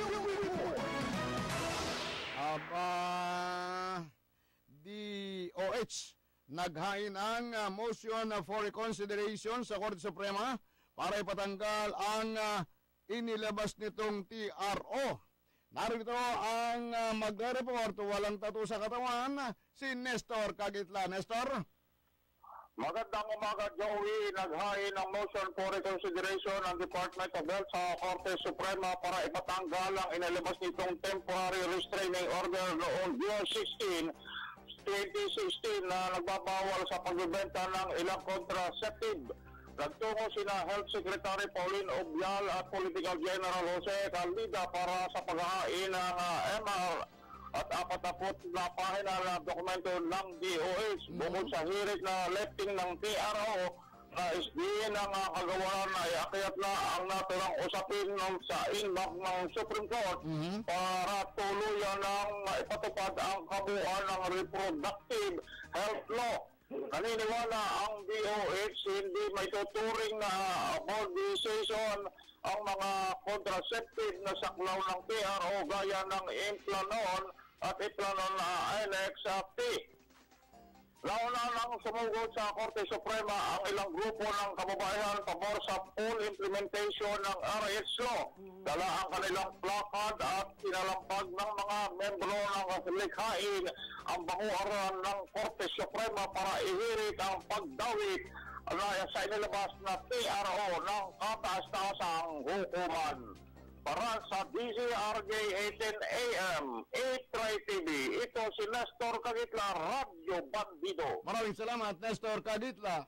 DOH naghain ang motion for reconsideration sa Korte Suprema para ipatanggal ang inilabas nitong TRO. Narito ang magre-report, walang tattoo sa katawan, si Nestor Kagitla. Nestor? Magandang umaga, Joey. Naghain ng motion for reconsideration ng Department of Health sa Korte Suprema para ipatanggal ang inilabas nitong temporary restraining order noong June 16, 2016 na nagbabawal sa pagbebenta ng ilang contraceptive. Nagtungo sina Health Secretary Pauline Obial at Political General Jose Caldida para sa paghahain ng MR at 40 na pahina na dokumento ng DOH. Bukod sa hirit na lifting ng TRO, na SDN ang kagawaran na iakyat na ang naturang usapin sa inbox ng Supreme Court para tuluyan ng ipatupad ang kabuuan ng reproductive health law. Naniniwala ang DOH hindi may tuturing na board decision ang mga contraceptive na saklaw ng TRO gaya ng Implanon at Implanon NXT. Nauna nang sumugod sa Korte Suprema ang ilang grupo ng kababayan pabor sa full implementation ng RH law. Dala ang kanilang placard at pinalampag ng mga membro ng likhain ang bakuaran ng Korte Suprema para ihirit ang pagdawit na sa inilabas na TRO ng kataas-taasang hukuman. para sa DZRJ 18 AM, A-Try TV. Ito si Nestor Cagitla, Radio Bandido. Maraming salamat, Nestor Cagitla.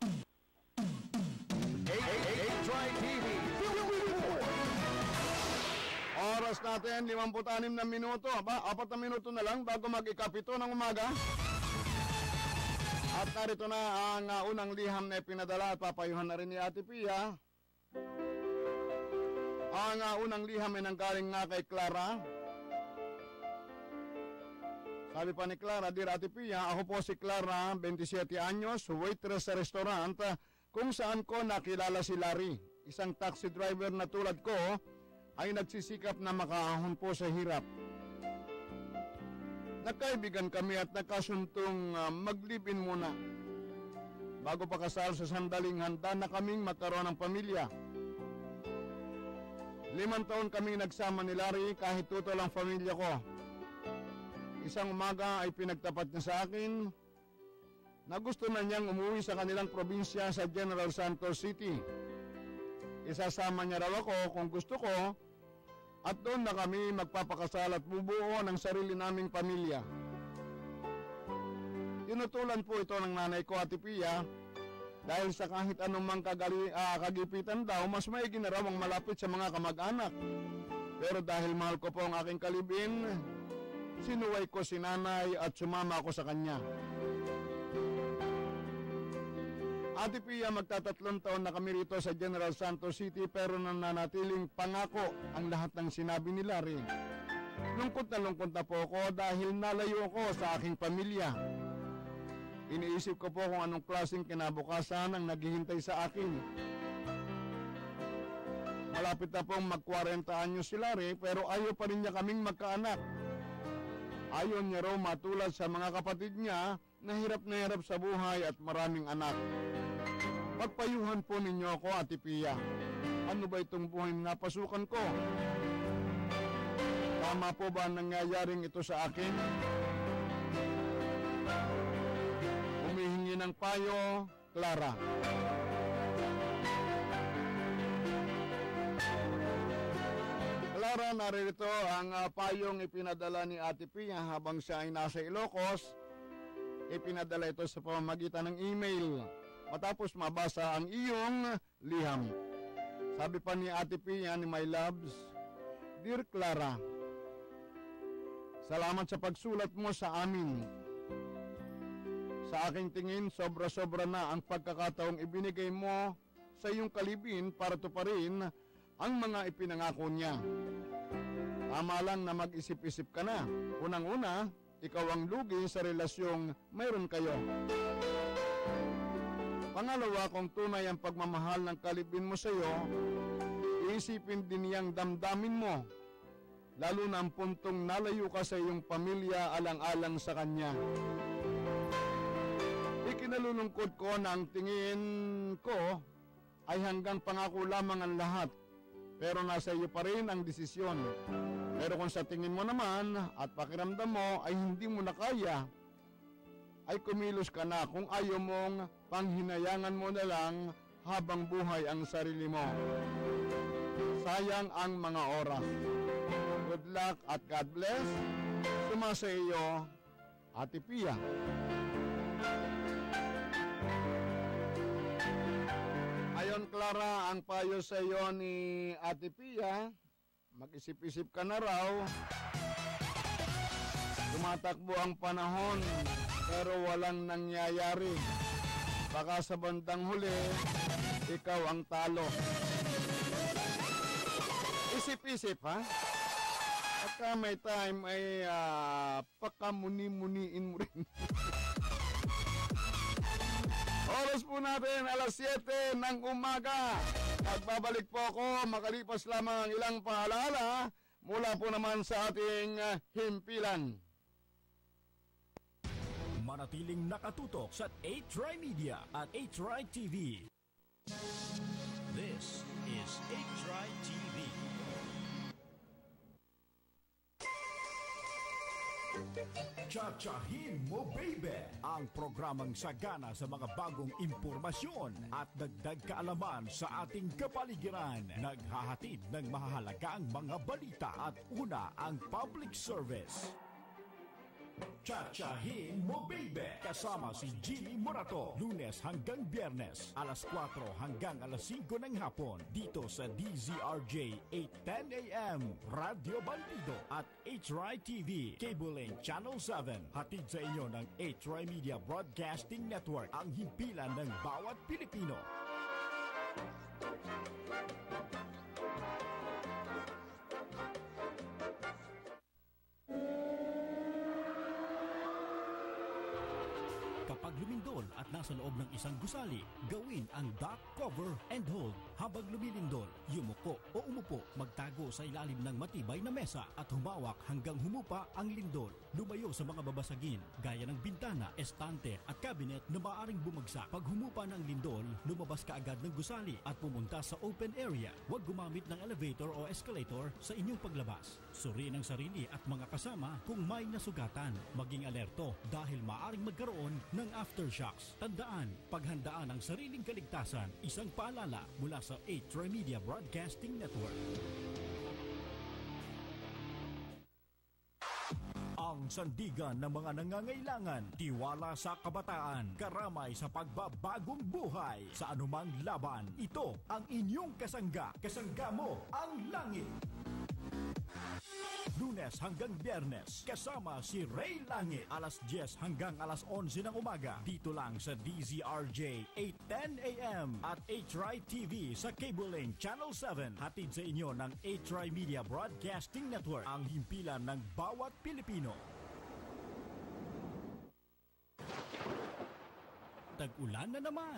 A-Try TV. Oras natin, 56 na minuto. 4 na minuto na lang bago mag-ikapito ng umaga. At narito na ang unang liham na pinadala at papayuhan na rin ni Ate Pia. Ang unang liham ay nanggaling nga kay Clara. Sabi pa ni Clara, Dear Ate Pia, ako po si Clara, 27 anyos, waitress sa restaurant kung saan ko nakilala si Larry. Isang taxi driver na tulad ko ay nagsisikap na makaahon po sa hirap. Nagkaibigan kami at nakasuntong mag-live-in muna. Bago pa kasal sa sandaling handa na kaming magkaroon ng pamilya. 5 taon kaming nagsama ni Larry kahit tutol ang pamilya ko. Isang umaga ay pinagtapat niya sa akin na gusto na niyang umuwi sa kanilang probinsya sa General Santos City. Isasama niya raw ako kung gusto ko at doon na kami magpapakasal at bubuo ng sarili naming pamilya. Tinutulan po ito ng nanay ko, Ate Pia, dahil sa kahit anumang kagipitan daw, mas maigi na raw ang malapit sa mga kamag-anak. Pero dahil mahal ko po ang aking kalibin, sinuway ko si nanay at sumama ako sa kanya. Ate Pia, magtatatlong taon na kami rito sa General Santos City pero nananatiling pangako ang lahat ng sinabi ni Larry. Lungkot na po ako dahil nalayo ako sa aking pamilya. Iniisip ko po kung anong klaseng kinabukasan ang naghihintay sa akin. Malapit na pong mag-40 anyos si Larry pero ayaw pa rin niya kaming magkaanak. Ayaw niya raw matulad sa mga kapatid niya na hirap sa buhay at maraming anak. Pagpayuhan po ninyo ako, Ate Pia. Ano ba itong buhay na napasukan ko? Tama po ba ang nangyayaring ito sa akin? Humihingi ng payo, Clara. Clara, narito ang payong ipinadala ni Ate Pia habang siya ay nasa Ilocos. Ipinadala ito sa pamamagitan ng email. Matapos mabasa ang iyong liham. Sabi pa ni Ate Pia ni My Loves, Dear Clara, salamat sa pagsulat mo sa amin. Sa aking tingin, sobra-sobra na ang pagkakataong ibinigay mo sa iyong kalibin para tuparin ang mga ipinangako niya. Tama lang na mag-isip-isip ka na. Unang-una, ikaw ang lugi sa relasyong mayroon kayo. Pangalawa, kung tunay ang pagmamahal ng kalibin mo sa iyo, iisipin din niyang damdamin mo, lalo na ang puntong nalayo ka sa iyong pamilya alang-alang sa kanya. Ikinalulungkot ko na ang tingin ko ay hanggang pangako lamang ang lahat, pero nasa iyo pa rin ang desisyon. Pero kung sa tingin mo naman at pakiramdam mo ay hindi mo na kaya, ay kumilos ka na kung ayaw mong panghinayangan mo na lang habang buhay ang sarili mo. Sayang ang mga oras. Good luck at God bless. Sumasa iyo, Ate Pia. Ayon, Clara, ang payo sa iyo ni Ate Pia, mag-isip-isip ka na raw. Tumatakbo ang panahon pero walang nangyayari. Baka sa bandang huli, ikaw ang talo. Isip-isip, ha? Pagka may time ay pakamuni-muniin mo rin. Oras po natin, 7:00 ng umaga. Magbabalik po ako, makalipas lamang ang ilang paalala mula po naman sa ating himpilan. Manatiling nakatutok sa A-Try Media at A-Try TV. This is A-Try TV. Chachahin mo baby! Ang programang sagana sa mga bagong impormasyon at dagdag kaalaman sa ating kapaligiran. Naghahatid ng mahahalagang mga balita at una ang public service. Chachahin mo baby! Kasama si Jimmy Morato. Lunes hanggang Biyernes, alas 4 hanggang alas 5 ng hapon. Dito sa DZRJ 810 AM, Radio Bandido at HRI TV, Cable Link Channel 7. Hatid sa inyo ng HRI Media Broadcasting Network, ang himpilan ng bawat Pilipino. Kapag lumindol at nasa loob ng isang gusali, gawin ang duck cover and hold. Habang lumilindol, yumuko o umupo, magtago sa ilalim ng matibay na mesa at humawak hanggang humupa ang lindol. Lumayo sa mga babasagin, gaya ng bintana, estante at cabinet na maaaring bumagsak. Pag humupa ng lindol, lumabas ka agad ng gusali at pumunta sa open area. Huwag gumamit ng elevator o escalator sa inyong paglabas. Suriin ang sarili at mga kasama kung may nasugatan. Maging alerto dahil maaaring magkaroon ng aftershocks. Tandaan, paghandaan ang sariling kaligtasan, isang paalala mula sa HRI Media Broadcasting Network. Ang sandigan ng mga nangangailangan, tiwala sa kabataan, karamay sa pagbabagong buhay. Sa anumang laban, ito ang inyong kasangga. Kasangga mo ang langit. Lunes hanggang Biyernes, kasama si Ray Langit. Alas 10 hanggang alas 11 ng umaga. Dito lang sa DZRJ 810 AM at HRI TV sa Cable Link Channel 7. Hatid sa inyo ng HRI Media Broadcasting Network, ang himpilan ng bawat Pilipino. Tag-ulan na naman.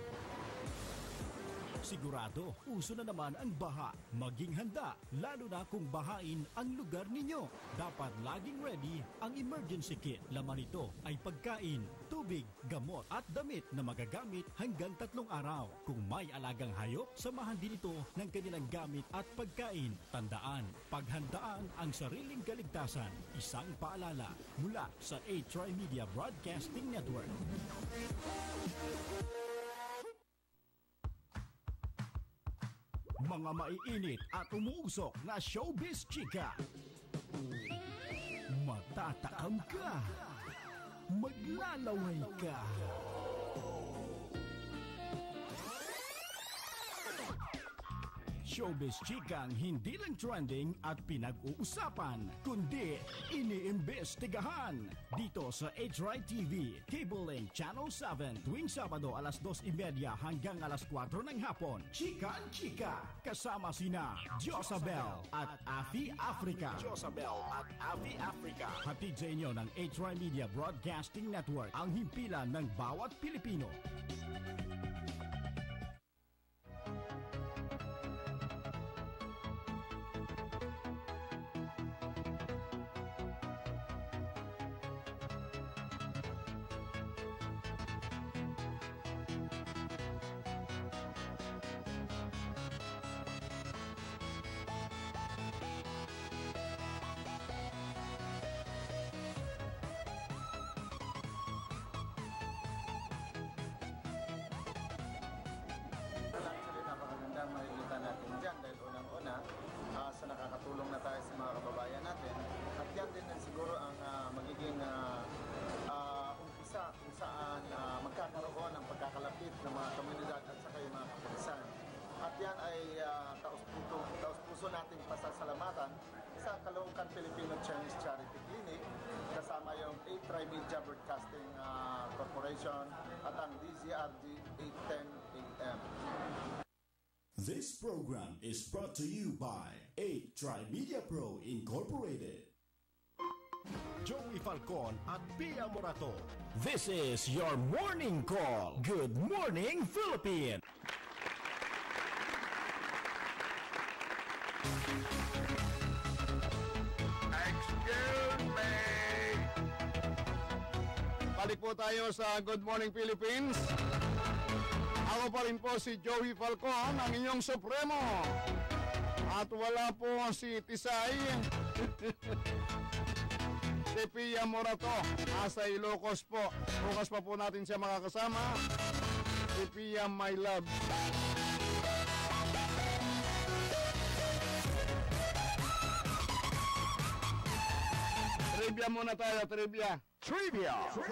Sigurado, uso na naman ang baha. Maging handa, lalo na kung bahain ang lugar ninyo. Dapat laging ready ang emergency kit. Laman nito ay pagkain, tubig, gamot at damit na magagamit hanggang 3 araw. Kung may alagang hayop, samahan din ito ng kanilang gamit at pagkain. Tandaan, paghandaan ang sariling kaligtasan. Isang paalala mula sa HRI Media Broadcasting Network. Mga maiinit at umuusok na showbiz chika. Matatakam ka. Maglalaway ka. Showbiz chikang hindi lang trending at pinag-uusapan, kundi iniimbestigahan. Dito sa HRI TV, Cable Link Channel 7, tuwing Sabado alas 2:30 hanggang alas 4 ng hapon. Chika ang Chika, kasama sina Josabel at Afi Africa. Hatid sa inyo ng HRI Media Broadcasting Network, ang himpilan ng bawat Pilipino. nakakatulong na tayo sa mga kababayan natin. At yan din siguro ang magiging umpisa kung saan magkakaroon ng pagkakalapit ng mga komunidad at saka yung mga kapulisan. At yan ay taus-puso nating pasasalamatan sa Caloocan Filipino Chinese Charity Clinic, kasama yung HRI Media Broadcasting Corporation at ang DZRJ 810 AM. This program is brought to you by HRI Media Pro Incorporated. Joey Falcon at Pia Morato. This is your morning call. Good morning, Philippines. Excuse me. Balik po tayo sa Good Morning Philippines. Ako pa rin po si Joey Falcon, ang inyong supremo. At wala po si Tisay. Si Si Pia Morato, nasa Ilocos po. Bukas pa po natin siya makakasama. Si Pia, my love. Trivia muna tayo, trivia. Trivia!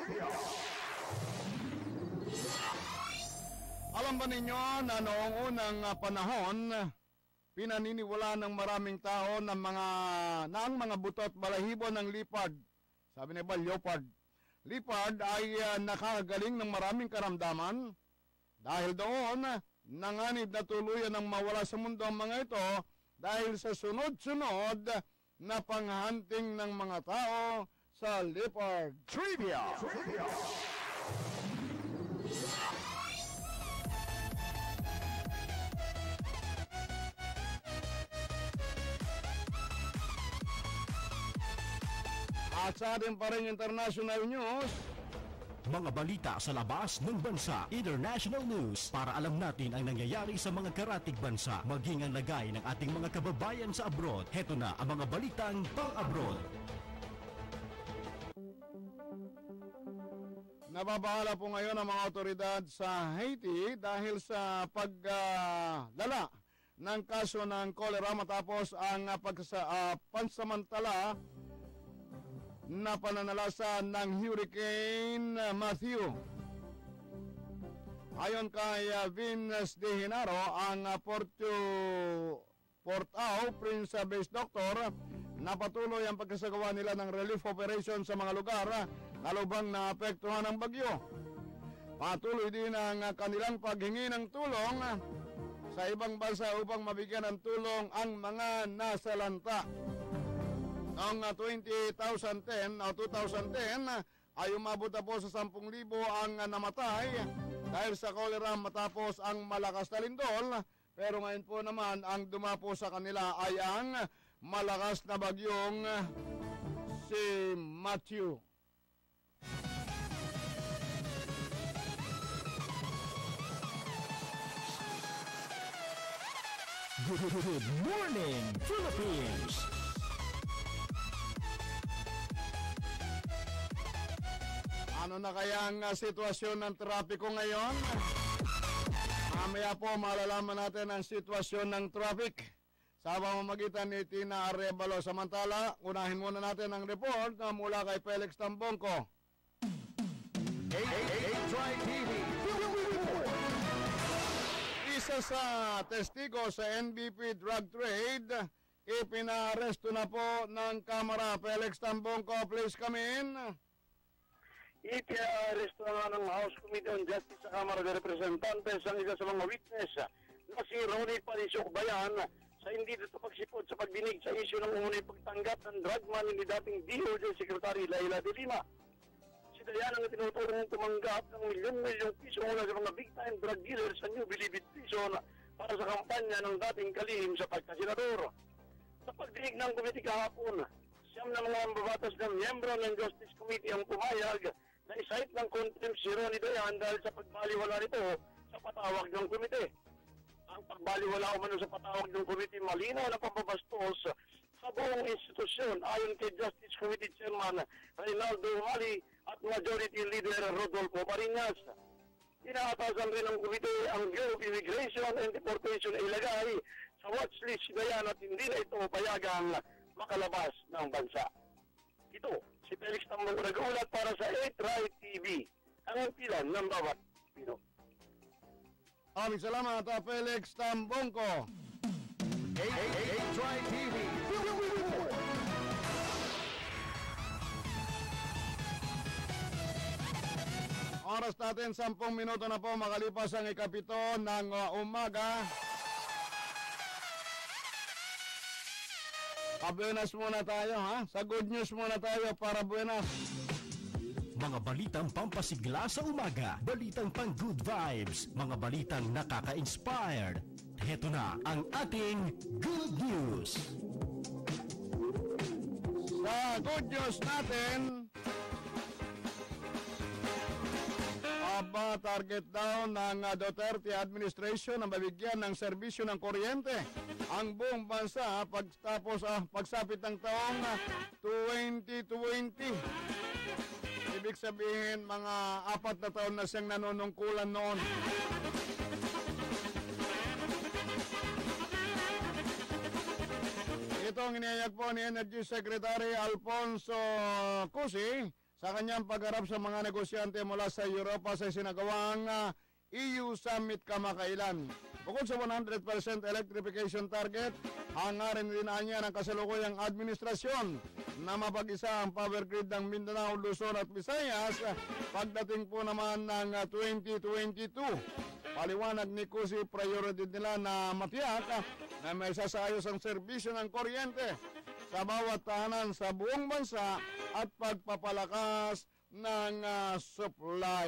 Alam ba ninyo na noong unang panahon, pinaniniwala ng maraming tao na ang mga buto at balahibo ng lipad, sabi ni Bal, leopard ay nakakagaling ng maraming karamdaman. Dahil doon, nanganib na tuluyan ng mawala sa mundo ang mga ito dahil sa sunod-sunod na panghunting ng mga tao sa leopard. Trivia! At sa atin pa rin international news, mga balita sa labas ng bansa, international news, para alam natin ang nangyayari sa mga karatig bansa, maging ang lagay ng ating mga kababayan sa abroad. Heto na ang mga balitang pang-abroad. Nababahala po ngayon ang mga otoridad sa Haiti dahil sa pagdala ng kaso ng kolera matapos ang pansamantala na pananalasa ng Hurricane Matthew. Ayon kay Vince De Genaro, ang Port-au Prince-based doctor, na patuloy ang pagkasagawa nila ng relief operation sa mga lugar na lubang naapektuhan ng bagyo. Patuloy din ang kanilang paghingi ng tulong sa ibang bansa upang mabigyan ng tulong ang mga nasalanta. Noong 2010 ay umabot na po sa 10,000 ang namatay dahil sa kolera matapos ang malakas na lindol. Pero ngayon po naman ang dumapo sa kanila ay ang malakas na bagyong si Matthew. Good morning, Philippines! Ano na kaya ang sitwasyon ng trapiko ngayon? Mamaya po malalaman natin ang sitwasyon ng traffic sa pamamagitan ni Tina Arevalo. Samantala, unahin muna natin ang report na mula kay Felix Tambongco. Isa sa testigo sa NBP drug trade, ipinaaresto na po ng Kamara. Felix Tambongco, please come in. Ipinaaresto na ng House Committee on Justice sa Kamara de Representantes ang isa sa mga witness na si Ronnie Parisok Bayan sa hindi dito pagsipot sa pagdinig sa isyu ng umunay pagtanggap ng drug money ni dating DOJ Secretary Laila de Lima. Si Dayan ang tinuturong tumanggap ng milyon-milyong piso mula sa mga big-time drug dealers sa New Bilibid Prison para sa kampanya ng dating kalihim sa pagkasenador. Sa pagdinig ng komite kahapon, siyam na mga mambabatas ng miyembro ng Justice Committee ang pumayag na isite ng contempt si Ronnie Dayan dahil sa pagbaliwala nito sa patawag ng komite. Ang pagbaliwala umano sa patawag ng komite malinaw na pambabastos sa buong institusyon ayon kay Justice Committee Chairman Reynaldo Umali at Majority Leader Rodolfo Parinas. Inaatasan rin ng komite ang Bureau of Immigration and Deportation ay ilagay sa watchlist si Dayan at hindi na ito payagang makalabas ng bansa. Ito, si Felix Tambongco nag-ulat para sa 8 Right TV, ang impilan ng bawat Pino. Maraming salamat, Felix Tambongco. 8 Right TV. Oras natin, 10 minuto na po makalipas ang ikapito ng umaga. Buenas muna tayo, ha? Sa good news muna tayo para buenas. Mga balitang pampasigla sa umaga, balitang pang good vibes, mga balitang nakaka-inspired. Heto na ang ating good news. Sa good news natin, target daw ng Duterte administration na mabigyan ng serbisyo ng kuryente ang buong bansa pagsapit ng taong 2020. ibig sabihin mga 4 na taon na siyang nanunungkulan noon. Ito ang iniyayag po ni Energy Secretary Alfonso Cusi sa kanyang pagharap sa mga negosyante mula sa Europa sa sinagawang EU Summit kamakailan. Bukod sa 100% electrification target, hangarin din niya ng kasalukuyang administrasyon na mapag-isa ang power grid ng Mindanao, Luzon at Visayas pagdating po naman ng 2022. Paliwanag ni Cusi, priority nila na matiyak na may sasayos ang serbisyo ng kuryente sa bawat tahanan sa buong bansa at pagpapalakas ng supply.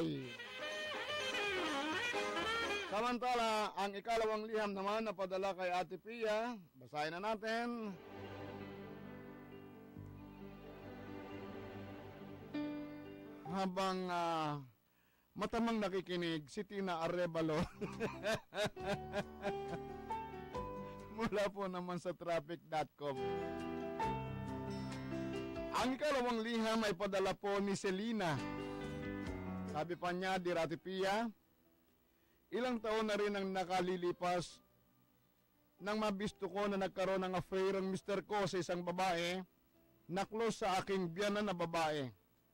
Samantala, ang ikalawang liham naman na padala kay Ate Pia, basahin na natin. Habang matamang nakikinig si Tina Arevalo mula po naman sa traffic.com. Ang ikalawang liham ay padala po ni Selina. Sabi pa niya, Dear Ate Pia, ilang taon na rin ang nakalilipas nang mabisto ko na nagkaroon ng affair ang mister ko sa isang babae na close sa aking biyanan na babae.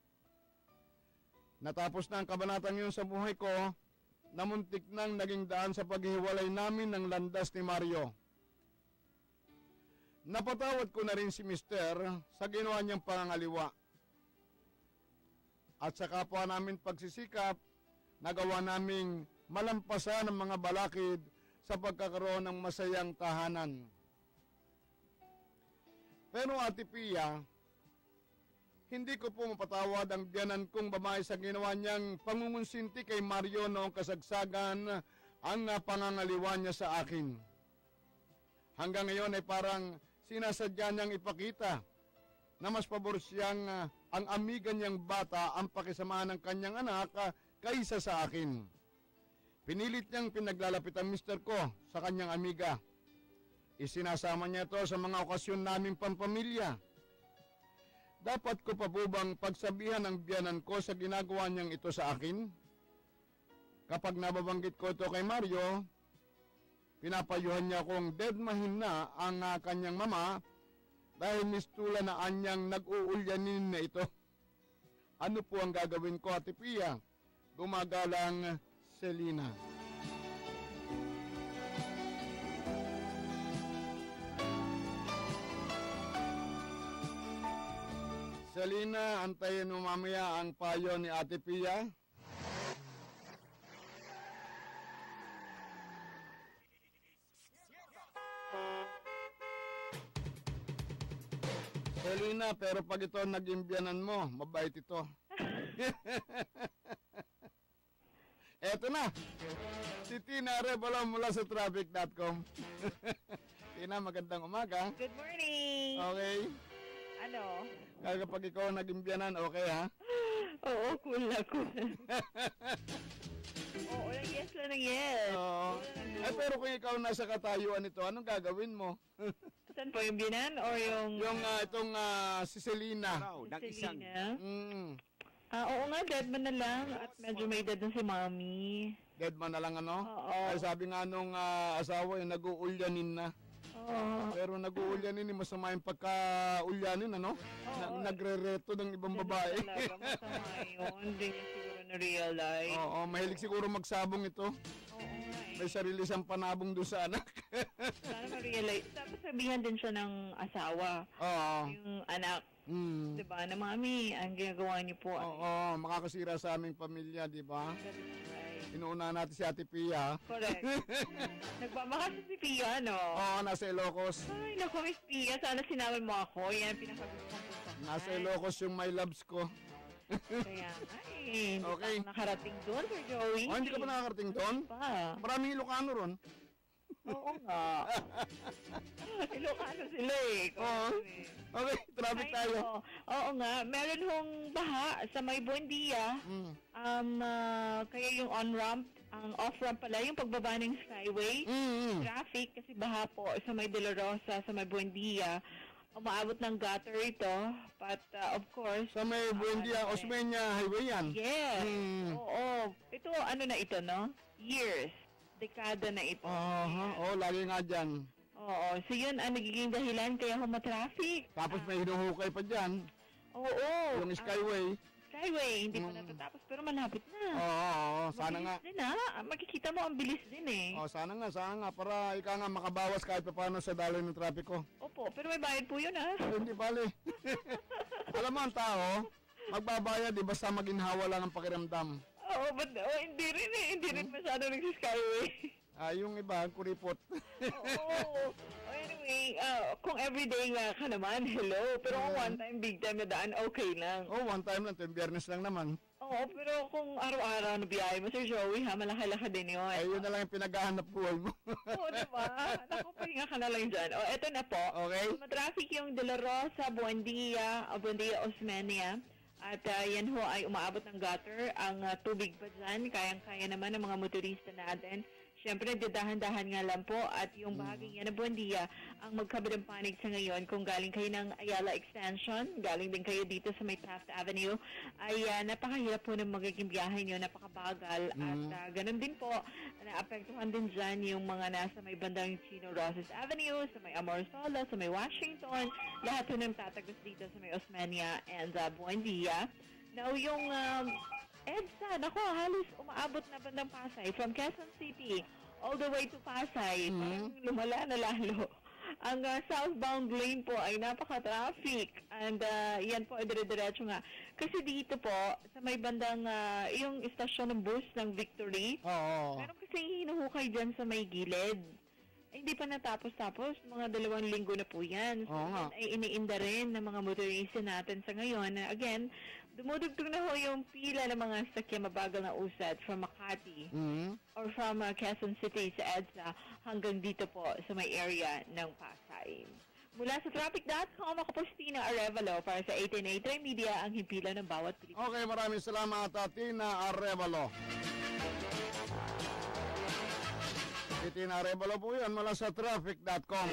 Natapos na ang kabanatang yun sa buhay ko, namuntik nang naging daan sa paghiwalay namin ng landas ni Mario. Napatawad ko na rin si mister sa ginawa niyang pangangaliwa. At sa kapwa namin pagsisikap, nagawa naming malampasan ang mga balakid sa pagkakaroon ng masayang tahanan. Pero Ate Pia, hindi ko po mapatawad ang biyanan kong babae sa ginawa niyang pangungunsinti kay Mario noong kasagsagan ang pangangaliwa niya sa akin. Hanggang ngayon ay parang sinasadya niyang ipakita na mas pabor siyang ang amiga niyang bata ang pakisamahan ng kanyang anak kaysa sa akin. Pinilit niyang pinaglalapit ang mister ko sa kanyang amiga. Isinasama niya ito sa mga okasyon naming pampamilya. Dapat ko pa po bang pagsabihan ang biyanan ko sa ginagawa niyang ito sa akin? Kapag nababanggit ko ito kay Mario, pinapayuhan niya kong deadmahin na ang kanyang mama dahil mistula na anyang nag-uulyanin na ito. Ano po ang gagawin ko, Ate Pia? Gumagalang Selina. Selina, antayin mo mamaya ang payo ni Ate Pia. Selina, pero pag ito naging biyanan mo, mabait ito. Eto na, si Tina Arevalo mula sa traffic.com. Tina, magandang umaga. Good morning. Okay. Ano? Kapag ikaw naging biyanan, okay ha? Oo, cool na, cool. Oo, yes lang ng yes. Oo. Pero kung ikaw nasa katayuan ito, anong gagawin mo? Saan po, yung biyanan or yung... Yung itong si Selina. Si Selina? Oo nga, deadman na lang. At medyo may dead na si Mommy. Deadman na lang ano? Oo. Ay sabi nga nung asawa, yung nag-uulyanin na. Oo. Pero nag-uulyanin, masama yung pagka-ulyanin, ano? Nagre-reto ng ibang babae. Talaga, masama yun. Hindi niya siguro na-realize. Oo, mahilig siguro magsabong ito. May sarili siyang panabong doon sa anak. Sana ma-realize. Tapos sabihan din siya ng asawa. Oo. Yung anak. Diba? Na mami, ang ginagawa niyo po. Oo, makakasira sa aming pamilya, diba? Right. Inuuna natin si Ate Pia. Correct. Nagmamahal si Pia, no? Oo, nasa Ilocos. Ay, naku, Miss Pia, sana sinama mo ako. Yan ang pinakagusto kong puntahan. Nasa Ilocos yung my loves ko. Kaya nga eh. Okay. Nakarating doon, Sir Joey. Oh, hindi ka pa nakakarating doon? Pa. Maraming Ilocano ron. Oo nga. Ilocano sila eh. Oo. Okay, traffic tayo. Oo nga. Meron hong baha sa may Buendia. Kaya yung on-ramp, ang off-ramp pala, yung pagbaba ng Skyway. Traffic kasi baha po sa may De La Rosa, sa may Buendia. umaabot ng gutter ito. But of course... Sa may Buendia, Osmeña Highway yan? Yes. Oo. Ito, ano na ito, no? Years. Dekada na ito. Oo, lagi nga dyan. Oo. So yun ang nagiging dahilan kaya humatraffic. Tapos may hinuhukay pa dyan. Oo. Yung Skyway. Skyway, hindi pa natatapos pero malapit na. Oo, sana nga. Mabilis din ha. Makikita mo ang bilis din eh. Sana nga. Para ika nga makabawas kahit paano sa daloy ng trapiko. Opo, pero may bayad po yun ha. Hindi bali. Alam mo ang tao, magbabayad basta maginhawa lang ang pakiramdam. Oo, but hindi rin eh. Hindi rin masyado nagsiskyway. Yung iba, kuripot. Oo. Anyway, kung everyday nga ka naman, hello. Pero kung one time, big time na daan, okay lang. One time lang. Biyernes lang naman. Oo, pero kung araw-araw na biyahe mo, Sir Joey, malaki-laki din yun. Yun na lang yung pinaghahanap buhay mo. Oo, diba? Naku, pahinga ka na lang dyan. Eto na po. Okay. Matraffic yung De La Rosa, Buendia, Osmeña. At yan ho ay umaabot ng gutter. Ang tubig pa dyan, kayang-kaya naman ng mga motorista natin. Siyempre, dadahan-dahan nga lang po at yung bahaging yan na Buendia ang magkabilang panig sa ngayon kung galing kayo ng Ayala Extension, galing din kayo dito sa may Taft Avenue, ay napakahirap po ng magiging biyahe nyo, napakabagal at ganun din po, naapektuhan din dyan yung mga nasa may bandang Chino Rosas Avenue, sa may Amor Sola, sa may Washington, lahat po nang tatagos dito sa may Osmeña and Buendia. Now, yung EDSA, nako, halos umaabot na bandang Pasay from Quezon City all the way to Pasay. Parang lumala na lalo. Ang southbound lane po ay napaka-traffic and yan po ay dire-diretso nga. Kasi dito po, sa may bandang yung istasyon ng bus ng Victory, meron kasi hinuhukay dyan sa may gilid. Hindi pa natapos-tapos, mga 2 linggo na po yan. So, ay iniinda rin ng mga motorista natin sa ngayon. Again, dumudugtog na ho yung pila ng mga sakyan mabagal na usad from Makati or from Quezon City sa EDSA hanggang dito po sa may area ng Pasay. Mula sa traffic.com, ako po si Tina Arevalo para sa 1883 Media, ang himpilan ng bawat Pilipino. Okay, maraming salamat, Tina Arevalo. Tina Arevalo po yan mula sa traffic.com.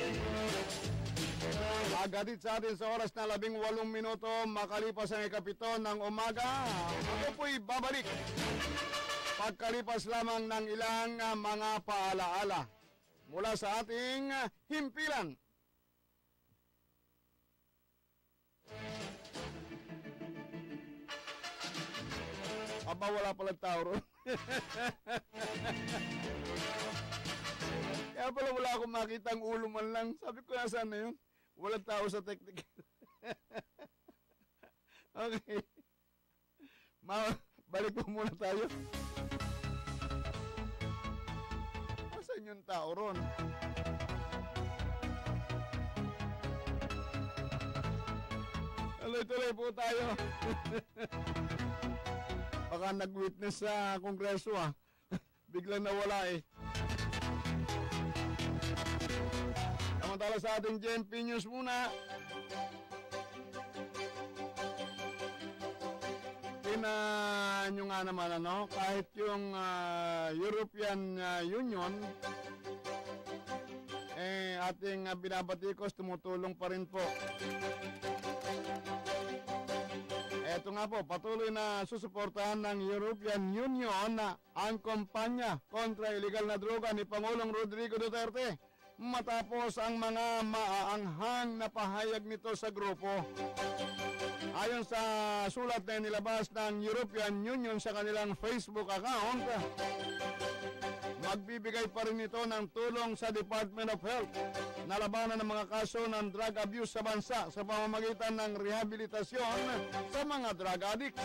Agadit sa atin sa oras na 18 minuto makalipas ang 7 ng umaga. Ako po'y babalik pagkalipas lamang ng ilang mga paalaala mula sa ating himpilan. Aba, wala pala tao ron. Kaya pala wala akong makita ang ulo man lang. Sabi ko, nasaan na yun? Walang tao sa technique. Okay. Balik po muna tayo. Nasaan yung tao ron? Tuloy-tuloy po tayo. Baka nag-witness sa kongreso Biglang nawala Samantala sa ating JMP News muna. Nyo nga naman kahit yung European Union ating binabatikos, tumutulong pa rin po. Eto nga po, patuloy na susuportahan ng European Union ang kampanya kontra illegal na droga ni Pangulong Rodrigo Duterte matapos ang mga maaanghang na pahayag nito sa grupo. Ayon sa sulat na nilabas ng European Union sa kanilang Facebook account, magbibigay pa rin ito ng tulong sa Department of Health na labanan ng mga kaso ng drug abuse sa bansa sa pamamagitan ng rehabilitasyon sa mga drug addicts.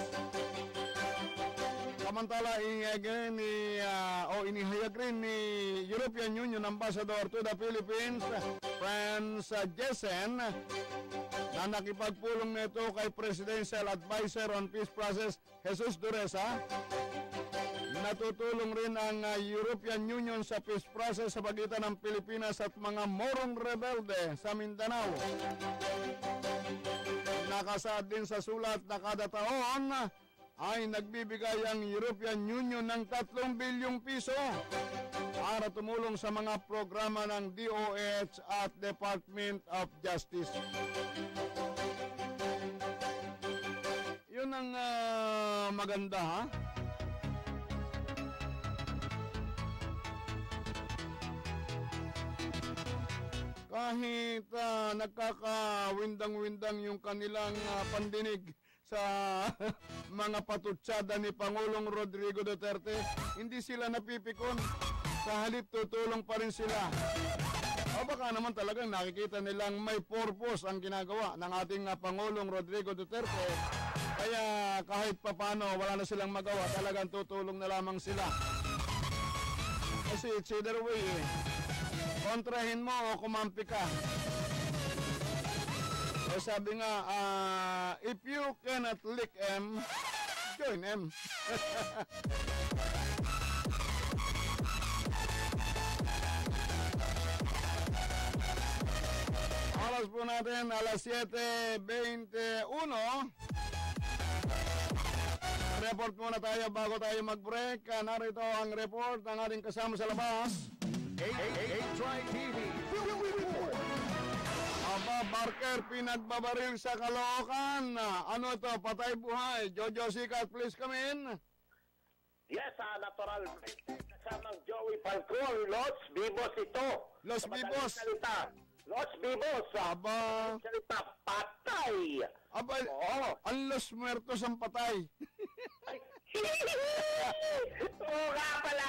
Samantala, inihayag rin ni European Union Ambassador to the Philippines, Franz Jessen, na nakipagpulong nito kay Presidential Advisor on Peace Process, Jesus Dureza. Natutulong rin ang European Union sa peace process sa pagitan ng Pilipinas at mga morong rebelde sa Mindanao. Nakasaad din sa sulat na kada taon ay nagbibigay ang European Union ng 3 bilyong piso para tumulong sa mga programa ng DOH at Department of Justice. Yun ang maganda, ha? Kahit nagkakawindang-windang yung kanilang pandinig sa mga patutsada ni Pangulong Rodrigo Duterte, hindi sila napipikon. Sa halip, tutulong pa rin sila. O baka naman talagang nakikita nilang may purpose ang ginagawa ng ating Pangulong Rodrigo Duterte. Kaya kahit papano wala na silang magawa, talagang tutulong na lamang sila. Kasi it's either way, kontrahin mo o kumampi ka. O sabi nga, if you cannot lick M, join M. Oras po natin, alas 7:21. Report muna tayo bago tayo mag-break. Narito ang report ng ating kasama sa labas. A-Try TV. Aba, Barker, pinagbabaril sa Caloocan. Ano ito, patay buhay? Jojo Sikat, please come in. Yes, natural. Kasamang Joey Falcon, Los Vivos ito. Los Vivos. Los Vivos. Aba. Salita, patay. Aba, ang Los Muertos ang patay. Oo nga pala.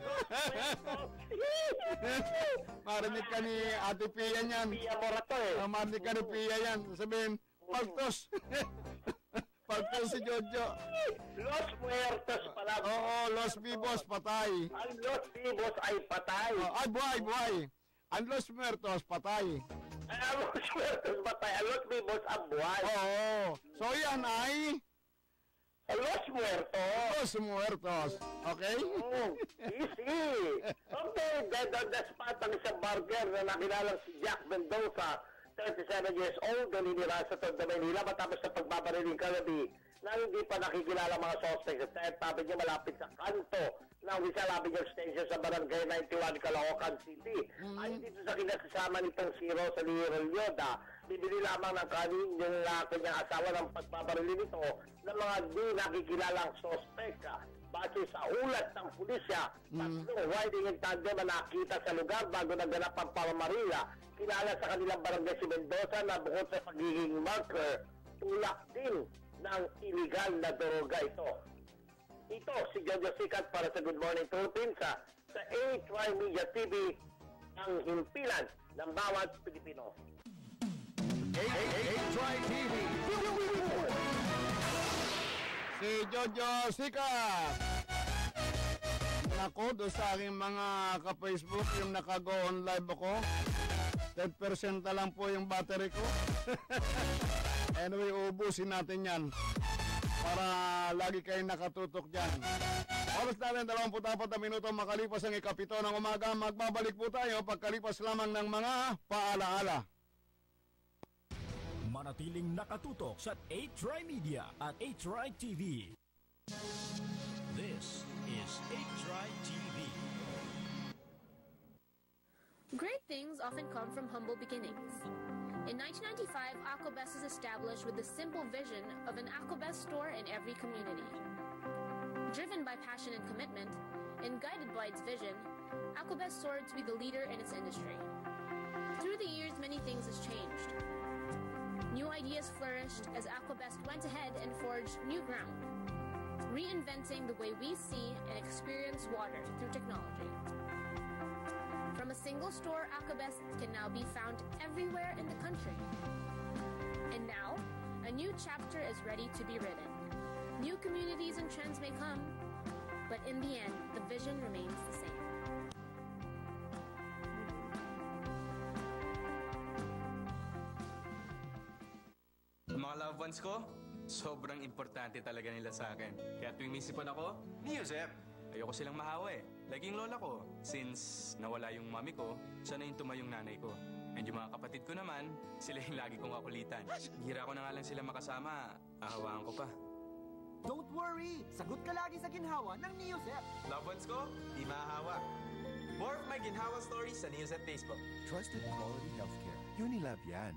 Marinig ka ni Ate Pia niyan. Pia Morato eh. Marinig ka ni Pia yan. Sabihin, Paltos. Paltos si Jojo. Los Muertos pala. Oo, Los Vivos, patay. Ang Los Vivos ay patay. Ay, buhay. Ang Los Muertos, patay. Ang Los Muertos, patay. Ang Los Vivos, ang buhay. Oo. So yan ay... Los Muertos. Los Muertos. Okay? Easy. Okay, dead on the spot ang isang barker na nakilalang si Jack Mendoza, 37 years old, naninira sa Tondo, Manila, matapos sa pagbabariling kagabi na hindi pa nakikilala mga suspects. At tabi niya malapit sa kanto ng Rizal Avenue Station sa Barangay 91, Caloocan City. Ay dito sa kinasasama nitong si Rosalie Rolyoda, bibili lamang ng kanin yung kanyang asawa ng pagbabarili nito ng mga di nakikilalang suspect. Base sa ulat ng pulisya, tatlong riding in tandem na nakita sa lugar bago naganap ang pamamarila. Kilala sa kanilang barangay si Mendoza na bukod sa pagiging marker, tulak din ng illegal na droga ito. Ito si Jojo Sikat para sa Good Morning Philippines sa A-Try Media TV, ang himpilan ng bawat Pilipino. A-Try TV. Si Jojo Sikat. Nako, doon sa aking mga ka-Facebook, yung naka-go on live ako, 10% na lang po yung battery ko. Anyway, ubusin natin yan para lagi kayong nakatutok dyan. Oras natin 24 na minuto makalipas ang ikapito ng umaga. Magbabalik po tayo pagkalipas lamang ng mga paalaala. Manatiling nakatutok sa A-Try Media at A-Try TV. This is A-Try TV. Great things often come from humble beginnings. In 1995, Aquabest was established with the simple vision of an Aquabest store in every community. Driven by passion and commitment, and guided by its vision, Aquabest soared to be the leader in its industry. Through the years, many things has changed. New ideas flourished as Aquabest went ahead and forged new ground, reinventing the way we see and experience water through technology. From a single store, Aquabest can now be found everywhere in the country. And now, a new chapter is ready to be written. New communities and trends may come, but in the end, the vision remains the same. Mga loved ones ko, sobrang importante talaga nila sa akin. Kaya tuwing may sipon ako, ni Josep, ayoko silang mahawa eh. Laging lola ko. Since nawala yung mami ko, siya na yung tumayong nanay ko. And yung mga kapatid ko naman, sila yung lagi kong kakulitan. Hira ko na nga lang sila makasama, ahawaan ko pa. Don't worry! Sagot ka lagi sa ginhawa ng ni Josep. Loved ones ko, di mahahawa. More of my ginhawa stories sa news at Facebook. Trusted quality healthcare. Unilab yan.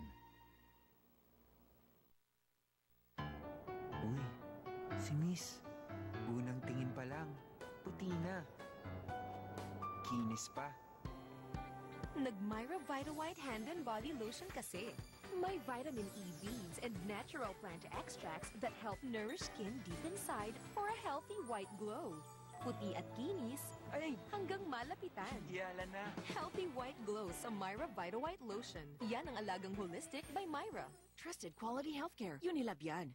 Uy, si Miss. Unang tingin pa lang, puti na. Kinis pa. Nag-Myra Vita White Hand and Body Lotion kasi. May vitamin E beads and natural plant extracts that help nourish skin deep inside for a healthy white glow. Puti at kinis, ay hanggang malapitan. Yala na. Healthy white glow sa Myra Vita White Lotion. Yan ang alagang holistic by Myra. Trusted quality healthcare. Unilab yan.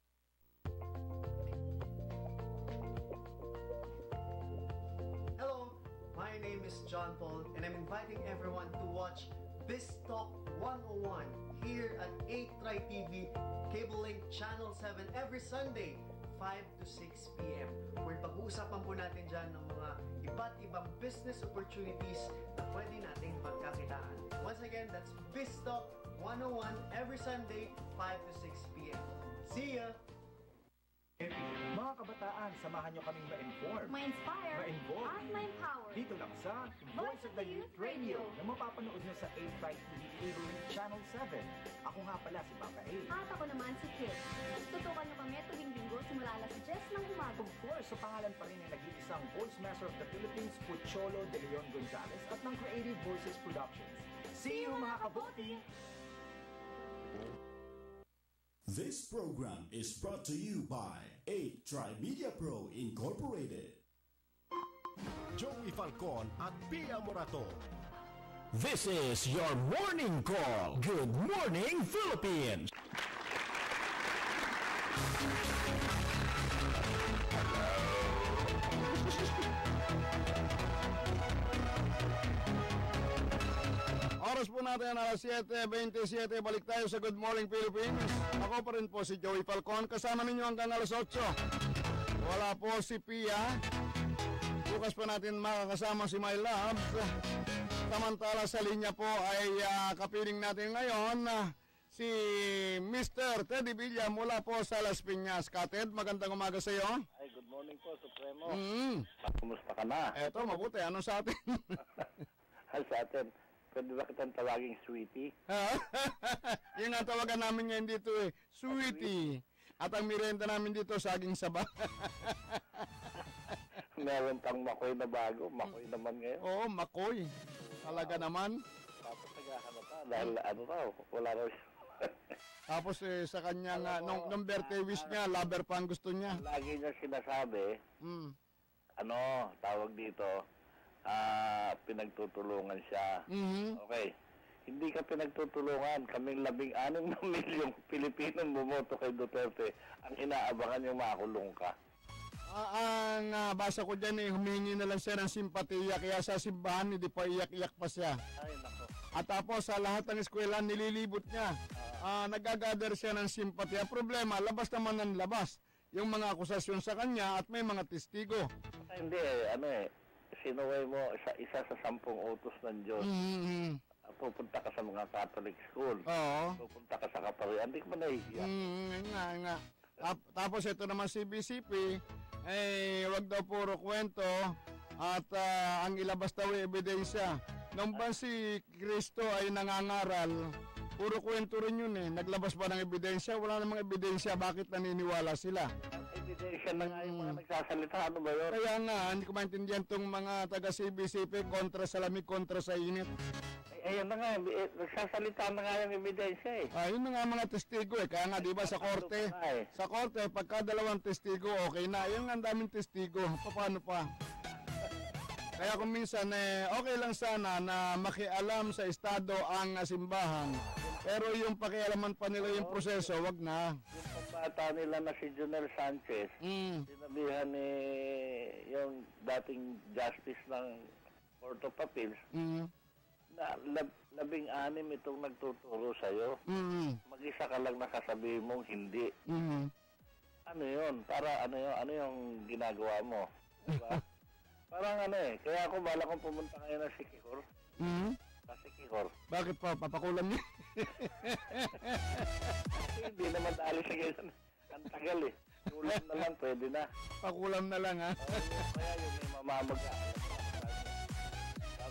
Hello, my name is John Paul and I'm inviting everyone to watch BizTalk 101 here at 8 TV, Cable Link Channel 7 every Sunday, 5 to 6 p.m. Where pag-uusapan po natin dyan ng mga iba't ibang business opportunities na pwede nating pagkakitaan. Once again, that's BizTalk 101 every Sunday, 5 to 6 p.m. See ya! Mga kabataan, samahan nyo kaming ma-inform, ma-inspire, ma-involve, at ma-empower. Dito lang sa Voice of the Youth Radio na mapapanood nyo sa 8 TV Cable Link Channel 7. Ako nga pala si Papa A. At ako naman si Kit. Tutukan nyo kami tuwing linggo simula alas 10 ng umaga. Of course, sa pangalan pa rin ng nag-iisang Voice Master of the Philippines, Pucholo de Leon Gonzalez at ng Creative Voices Productions. See you mga kaboti! This program is brought to you by 8 Tri-Media Pro Incorporated. Joey Falcon at Pia Morato. This is your morning call. Good morning, Philippines. Oras po natin alas 7:27. Balik tayo sa Good Morning Philippines. Ako pa rin po si Joey Falcon. Kasama ninyo hanggang alas 8. Wala po si Pia. Bukas pa natin makakasama si My Love. Samantala sa linya po ay kapiling natin ngayon si Mr. Teddy Villa mula po sa Las Piñas. Kated, magandang umaga sa iyo. Ay, good morning po, Supremo. Kumusta ka na? Eto, mabuti. Ano sa atin? Sa atin, pwede ba kitang tawaging Sweetie? Yung nga tawagan namin ngayon dito Sweetie. At ang merienda namin dito, saging saba. Meron pang makoy na bago. Makoy naman ngayon. Oo, makoy. Talaga naman. Tapos naghahanap pa. Dahil wala raw siya. Tapos sa kanya nga, nung birthday wish niya, lover pa ang gusto niya. Lagi niya sinasabi, tawag dito, pinagtutulungan siya. Okay. Hindi ka pinagtutulungan. Kaming 16 na milyong Pilipinong bumoto kay Duterte. Ang inaabangan yung makulong ka. Ang basa ko dyan humingi na lang siya ng simpatiya. Kaya sa simbahan, hindi pa iyak-iyak pa siya. Ay, nako. At tapos sa lahat ng eskwela, nililibot niya. Nagagather siya ng simpatiya. Problema, labas naman ng labas. Yung mga akusasyon sa kanya at may mga testigo. Hindi sinuway mo isa sa 10 utos ng Diyos. Pupunta ka sa mga Catholic school. Oo. Pupunta ka sa kaparian. Hindi ko nahihiya. Nga. Tapos ito naman si BCP, wag daw puro kwento at ang ilabas daw ebidensya. Nung ba si Kristo ay nangangaral, puro kwento rin yun Naglabas ba ng ebidensya? Wala namang ebidensya. Bakit naniniwala sila? Ebidensya na nga yung mga nagsasalita. Ano ba yun? Kaya nga, hindi ko maintindihan itong mga taga-CBCP kontra sa lamig, kontra sa init. Ayun na nga, nagsasalita na nga yung ebidensya yun na nga mga testigo Kaya nga, di ba sa korte? Sa korte, pagka 2 testigo, okay na. Yung ang daming testigo, paano pa? Kaya kung minsan, okay lang sana na makialam sa estado ang simbahan. Pero yung pakialaman pa nila yung proseso, wag na. Yung pambata nila na si Junel Sanchez, sinabihan yung dating justice ng Court of Appeals, na 16 itong nagtuturo sa'yo. Mag-isa ka lang nakasabihin mong hindi. Ano yun? Para ano yung ginagawa mo? Diba? Parang kaya ako bala kong pumunta ngayon na Sikihor. Sa Sikihor. Bakit pa? Papakulam niya? Hindi naman dali sa ganyan. Ang tagal Kulam na lang, pwede na. Pakulam na lang Kaya yung may mamamaga.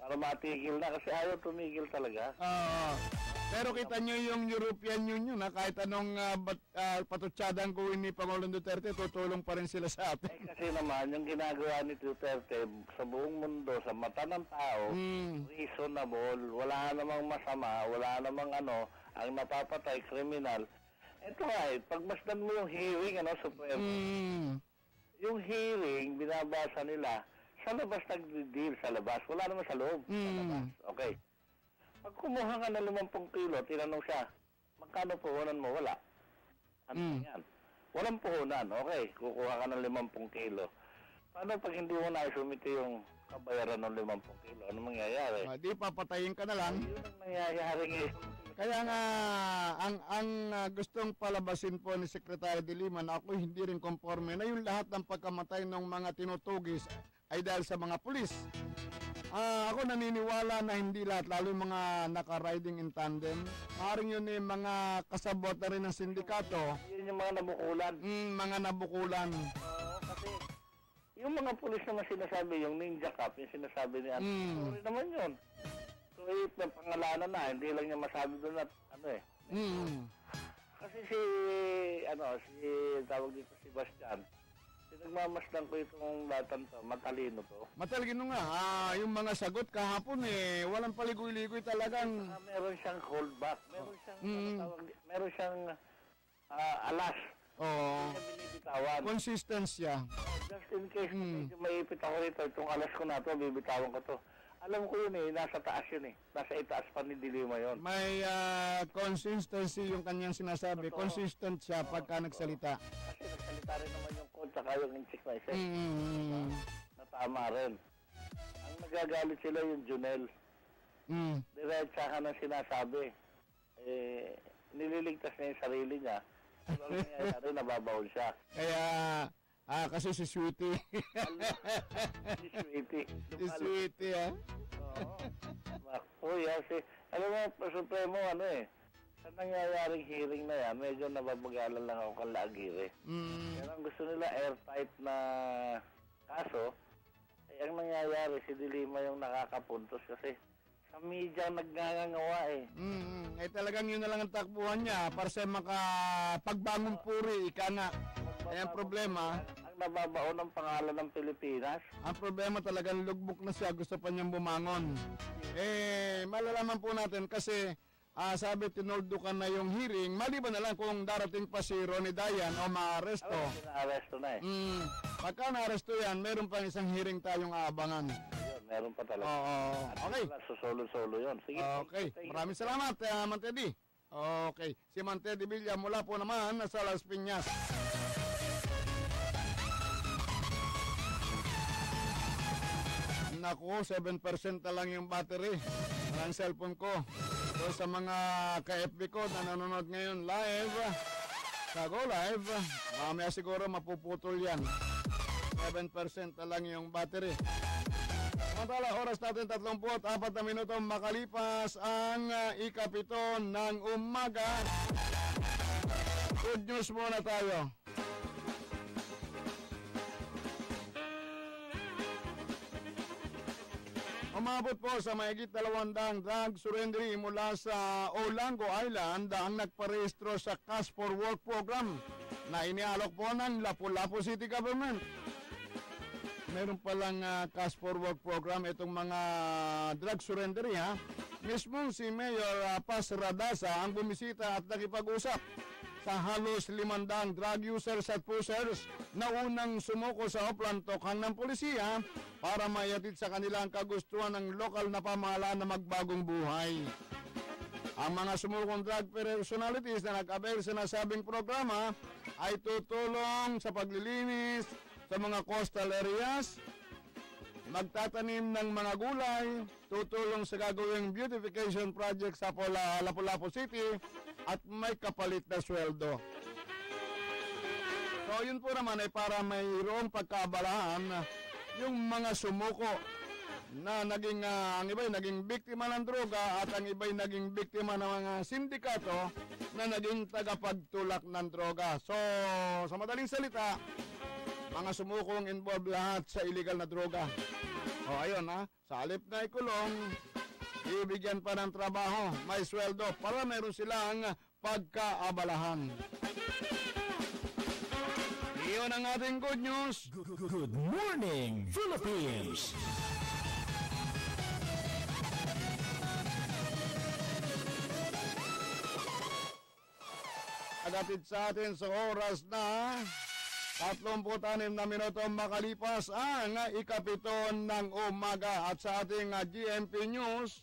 Para matigil na kasi ayaw tumigil talaga. Pero kita nyo yung European Union na kahit anong patutsyadang gawin ni Pangulong Duterte, tutulong pa rin sila sa atin. Kasi naman, yung ginagawa ni Duterte sa buong mundo, sa mata ng tao, reasonable, wala namang masama, wala namang ang napapatay, kriminal. Ito ay, pagmasdan mo yung hearing, Supremo. Yung hearing, binabasa nila, sa labas nag-deal sa labas. Wala naman sa loob. Sa labas. Okay. Pag kumuha ka ng 50 kilo, tinanong siya, magkano puhunan mo? Wala. Ano yan? Walang puhunan. Okay, kukuha ka ng 50 kilo. Paano pag hindi mo na-sumite yung kabayaran ng 50 kilo? Ano mangyayari? Di papatayin ka na lang. Yun ang nangyayari ngayon. Kaya nga, ang gustong palabasin po ni Secretary de Lima na ako hindi rin conforme na yung lahat ng pagkamatay ng mga tinutugis ay dahil sa mga pulis. Ako naniniwala na hindi lahat, lalo yung mga naka-riding in tandem. Maaaring yun yung mga kasabot na rin ng sindikato. Yun yung mga nabukulan. Mga nabukulan. Kasi yung mga pulis naman sinasabi, yung Ninja Cup, yung sinasabi ni sorry naman yun. So, na pangalanan na, hindi lang niya masabi doon at Kasi tawag dito si Bastian, nagmamasdan ko itong batan to, matalino to. Matalino nga, yung mga sagot kahapon walang paligoy-ligoy talagang. Meron siyang holdback, meron siyang alas. Konsistensya. Just in case medyo maipit ako rito, itong alas ko na to, bibitawan ko to. Alam ko yun nasa taas yun nasa itaas pa ni De Lima yun. May consistency yung kanyang sinasabi. Consistent siya pagka nagsalita. Kasi nagsalita rin naman yung code saka yung inchik na isa. Na tama rin. Ang nagagalit sila yung Junel. Diretsa ka ng sinasabi. Nililigtas niya yung sarili niya. Pero ang nangyayari, nababaon siya. Kaya kasi si Sweetie. Si Sweetie. Si Sweetie, Oo. Alam mo, Supremo, sa nangyayaring hearing na yan, medyo nababagalan lang ako kang Laagire. Kaya ang gusto nila airtight na kaso, ang nangyayari, si De Lima yung nakakapuntos kasi sa media nagngangawa talagang yun na lang ang takbuhan niya para sa makapagbangong puri, ika nga. Kaya ang problema, ang nababaon ng pangalan ng Pilipinas. Ang problema talagang lugbok na siya, gusto pa niyang bumangon. Malalaman po natin kasi sabi tinuldukan na yung hearing, maliban na lang kung darating pa si Ronnie Dayan o maaresto. Pinaaresto na Pagka naaresto yan, meron pang isang hearing tayong aabangan. Meron pa talaga. Okay. Solo-solo yun. Sige. Okay. Maraming salamat, Man Teddy. Okay. Si Man Teddy Villa mula po naman sa Las Piñas. Naku, 7% na lang yung battery ng cellphone ko. So sa mga ka-FB ko na nanonood ngayon live, sa Go Live, mamaya siguro mapuputol yan. 7% na lang yung battery. Samantala, oras natin 34 na minuto makalipas ang ikapito ng umaga. Good news muna tayo. Umabot po sa mahigit 200 drug surrendering mula sa Olango Island ang nagparehistro sa Cash for Work program na inialok po ng Lapu-Lapu City Government. Meron palang Cash for Work program itong mga drug surrendering Mismong si Mayor Paz Radasa ang bumisita at nakipag-usap sa halos 500 drug users at pushers na unang sumuko sa oplantokan ng pulisya para mayatid sa kanilang kagustuhan ng lokal na pamahalaan na magbagong buhay. Ang mga sumukong drug personalities na nag-avail sa nasabing programa ay tutulong sa paglilinis sa mga coastal areas, magtatanim ng mga gulay, tutulong sa gagawing beautification project sa Lapu-Lapu City at may kapalit na sweldo. So yun po naman ay para mayroong pagkaabalahan yung mga sumuko na naging ang iba'y naging biktima ng droga at ang iba'y naging biktima ng mga sindikato na naging tagapagtulak ng droga. So sa madaling salita, mga sumukong involved lahat sa illegal na droga. O ayun ha, sa halip na ikulong, ibigyan pa ng trabaho, may sweldo para meron silang pagkaabalahan. Iyon ang ating good news. Good morning, Philippines! Agatid sa atin sa oras na 36 na minuto makalipas ang ikapito ng umaga at sa ating GMP News.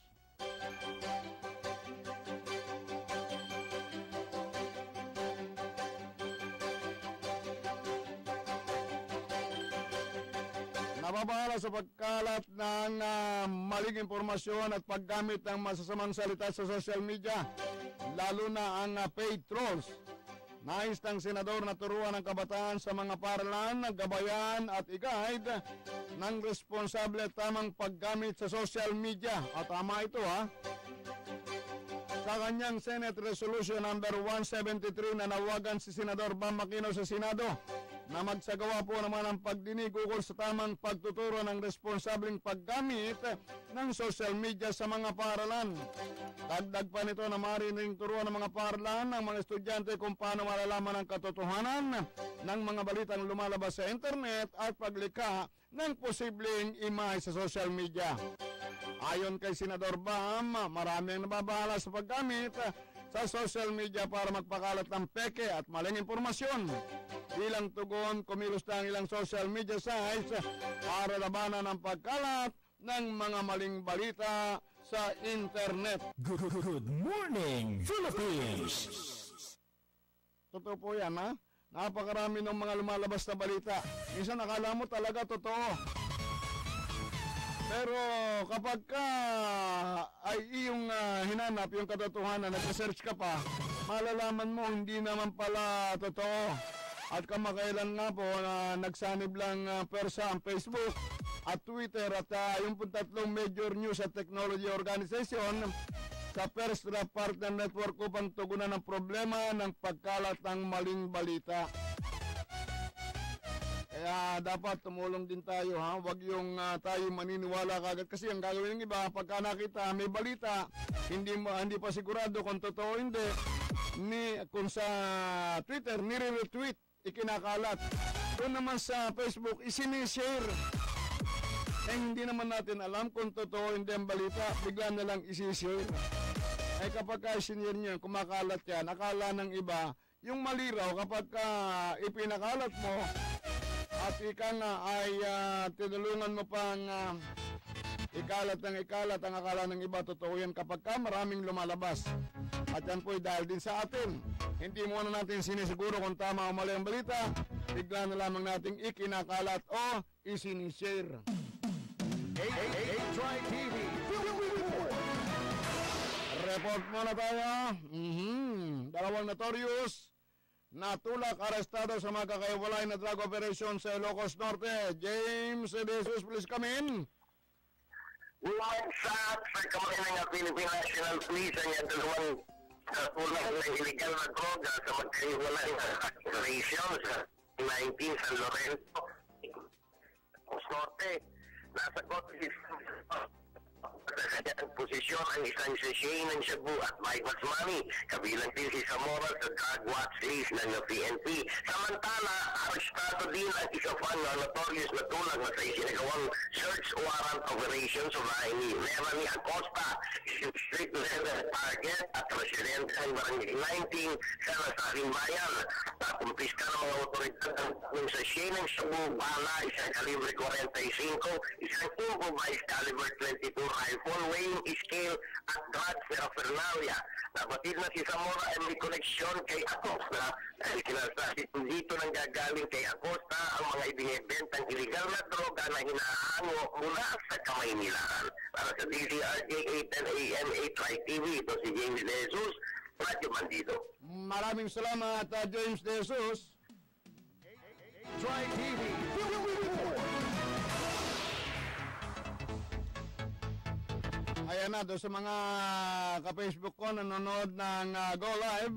Nababahala sa pagkalat ng maling impormasyon at paggamit ng masasamang salita sa social media, lalo na ang paid trolls. Nais ng senador na turuan ng kabataan sa mga paaralan, gabayan at i-guide ng responsable at tamang paggamit sa social media. At tama ito ha. Sa kanyang Senate Resolution number 173 na nawagan si Senador Bam Aquino sa Senado na magsagawa po naman ang pagdinig ukol sa tamang pagtuturo ng responsableng paggamit ng social media sa mga paaralan. Dagdag pa nito na marinig turuan ng mga paaralan ng mga estudyante kung paano malalaman ang katotohanan ng mga balitang lumalabas sa internet at paglikha ng posibleng imahe sa social media. Ayon kay Senador Bam, marami ang nababahala sa paggamit sa social media para magpakalat ng peke at maling impormasyon. Bilang tugon, kumilos na ang ilang social media sites para labanan ang pagkalat ng mga maling balita sa internet. Good morning, Philippines! Totoo po yan ha. Napakarami ng mga lumalabas na balita. Minsan akala mo talaga totoo. Pero kapag ka ay iyong hinanap yung katotohanan, nag-search ka pa, malalaman mo hindi naman pala totoo. At kamakailan nga po na nagsanib lang persa ang Facebook at Twitter at yung tatlong major news at technology organization sa First Draft Partner Network upang tugunan ang problema ng pagkalat ng maling balita. Kaya dapat tumulong din tayo ha, wag yung tayo maniniwala kagad kasi ang gagawin ng iba pagka nakita may balita, hindi pa sigurado kung totoo hindi, kung sa Twitter nire-retweet, ikinakalat. Doon naman sa Facebook isinishare. Hindi naman natin alam kung totoo hindi ang balita, bigla na lang isishare. Kapag isinishare niyo, kumakalat yan, akala ng iba yung maliraw kapag ipinakalat mo at ika nga ay tinulungan mo pang ikalat ang akala ng iba, totoo yan kapag maraming lumalabas. At yan po dahil din sa atin. Hindi muna natin sinisiguro kung tama o mali ang balita, bigla na lamang nating ikinakalat o isinishare. A-Try TV Report muna tayo. Dalawang notorious natulak, arestado sa mga kakaiwalay na drug operation sa Ilocos Norte. James De Jesus, please come in. What's up sa kamay ng Philippine National Police ang yung dalawang natulak na illegal na droga sa magkaiwalay na operation sa 19 San Lorenzo, Ilocos Norte. Nasa Cotalis sa kanyang posisyon ang isang sachet ng Shabu at Mike Masmani, kabilang din si Zamora sa drug watch list ng PNP. Samantala, arestado din ang isa pang notorious na tulag na sa isinagawang search warrant operation sa bahay ni Melanie Acosta, street level target at residente ng Barangay 19 sa Nasaling Bayan. Nakumpiska ng mga otoridad ng sachet ng Shabu, bala, isang kalibre 45, isang improvised caliber 22 rifle, weighing scale at drug paraphernalia. Nabatid na si Zamora ay may koneksyon kay Acosta dahil sinasabi dito nang gagaling kay Acosta ang mga ibinibentang iligal na droga na hinahango mula sa kamay nila. Para sa DZRJ 810 AM 8 TV, ito si James De Jesus, Radyo Bandido. Maraming salamat, James De Jesus. Try TV. Ayan na, doon sa mga ka-Facebook ko nanonood ng Go Live.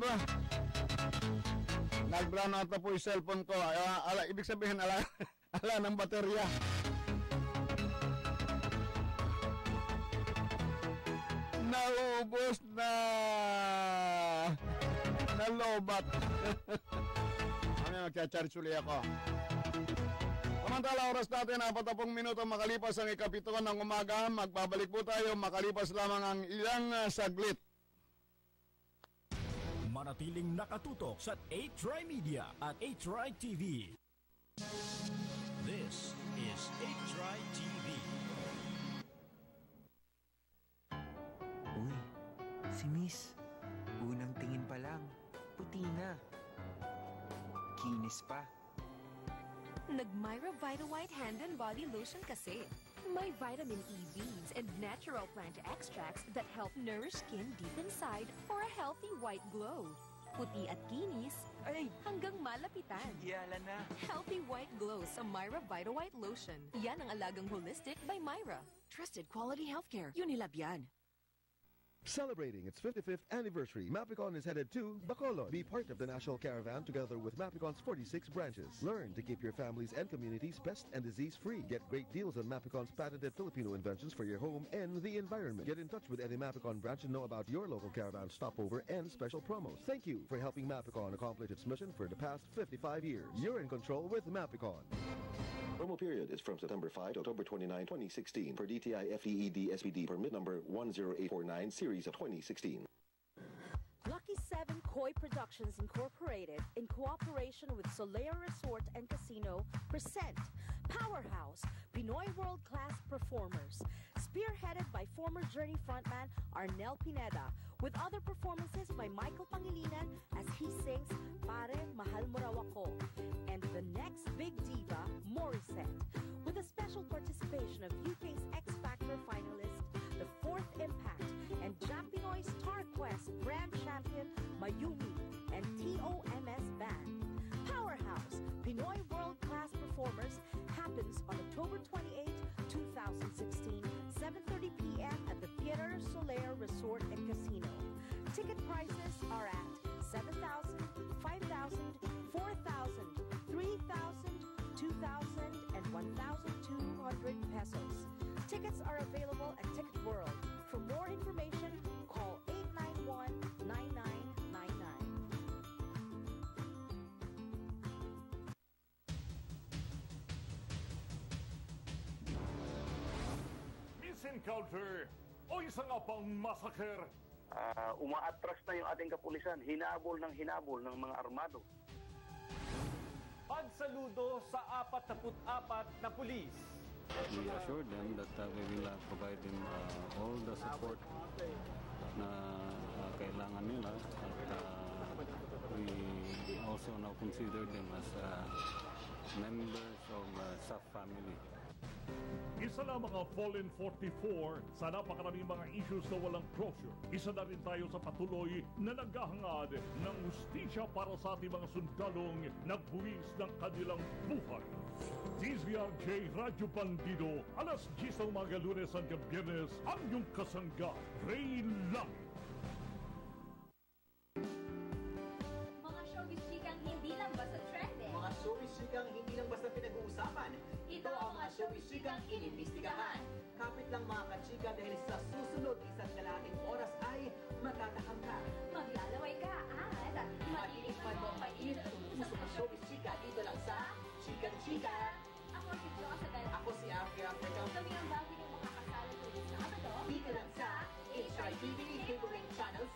Nag-brown out na po yung cellphone ko. Ibig sabihin, ala ng baterya. nauubos na lobat. Magcha-charge uli ako. Samantala, oras natin 40 minuto makalipas ang ikapito ng umaga. Magbabalik po tayo makalipas lamang ang ilang saglit. Manatiling nakatutok sa 8Try Media at 8Try TV. This is 8Try TV. Uy, si Miss. Unang tingin pa lang, puti na. Kinis pa. Nag-Myra Vita-White Hand and Body Lotion kasi. May vitamin E beads and natural plant extracts that help nourish skin deep inside for a healthy white glow. Puti at kinis, ay hanggang malapitan. Yala na. Healthy white glow sa Myra Vita-White Lotion. Yan ang alagang holistic by Myra. Trusted quality healthcare. Unilab yan. Celebrating its 55th anniversary, Mapicon is headed to Bacolod. Be part of the national caravan together with Mapicon's 46 branches. Learn to keep your families and communities pest and disease-free. Get great deals on Mapicon's patented Filipino inventions for your home and the environment. Get in touch with any Mapicon branch and know about your local caravan stopover and special promos. Thank you for helping Mapicon accomplish its mission for the past 55 years. You're in control with Mapicon. Promo period is from September 5 to October 29, 2016 for DTI FEED SPD permit number 10849 series of 2016. Lucky 7 Koi Productions Incorporated, in cooperation with Solea Resort and Casino, present Powerhouse, Pinoy world-class performers, spearheaded by former Journey frontman Arnel Pineda, with other performances by Michael Pangilinan as he sings Pare Mahal Mo Raw Ako, and the next big diva, Morissette, with a special participation of UK's X Factor finalist, The Fourth Impact, and Jam Pinoy Star Quest brand champion Mayumi and TOMS Band. Powerhouse, Pinoy world-class performers, happens on October 28, 2016, 7:30 p.m. at the Piedra Solea Resort and Casino. Ticket prices are at 7,000, 5,000, 4,000, 3,000, 2,000, and 1,200 pesos. Tickets are available at Ticket World. For more information, call 891-9999. Encounter o isa nga pang massacre. Umaatras na yung ating kapulisan, hinabol ng mga armado. Pagsaludo sa 44 na pulis. We assure them that we will provide them all the support na kailangan nila at we also now consider them as members of SAF family. Isa na mga Fallen 44 sa napakaraming mga issues na walang closure. Isa na rin tayo sa patuloy na naghahangad ng hustisya para sa ating mga sundalong nagbuwis ng kanilang buhay. DZRJ Radyo Bandido, alas 10 ng umaga Lunes hanggang Biyernes, ang iyong kasangga, Ray Lang. Mga showbiz chikang hindi lang basta trending. Mga showbiz chikang hindi lang basta pinag-uusapan. Ito ang mga showbiz chikang inimbestigahan. Kapit lang mga kachika dahil sa susunod isang kalahating oras ay matatakam ka. Maglalaway ka at matitikman mo ang mainit at umuusok na showbiz chika dito lang sa Chika na Chika. Ako si Jo Asabel. Ako si Afri Africa. Kami ang bago niyong makakasala tuloy sa Sabado. Dito lang sa HITV Cable Channel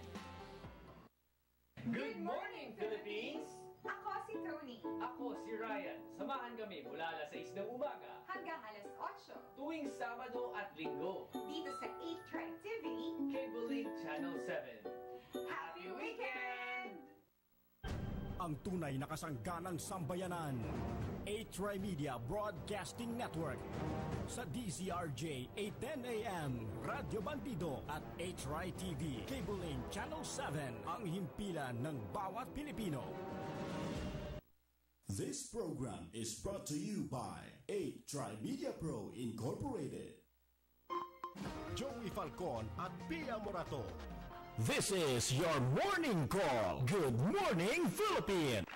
7. Good morning, Philippines! Ako si Tony. Ako si Ryan. Samahan kami mula alas 6 ng umaga Hanggang alas 8. tuwing Sabado at Linggo Dito sa 8Try TV. Cable Link Channel 7. Happy weekend! Ang tunay na kasangganang sambayanan. 8Try Media Broadcasting Network. Sa DZRJ 810 AM, Radyo Bandido at 8Try TV, Cable Link Channel 7, ang himpilan ng bawat Pilipino. This program is brought to you by 8Try Media Pro Incorporated. Joey Falcon at Pia Morato. This is your morning call. Good morning, Philippines.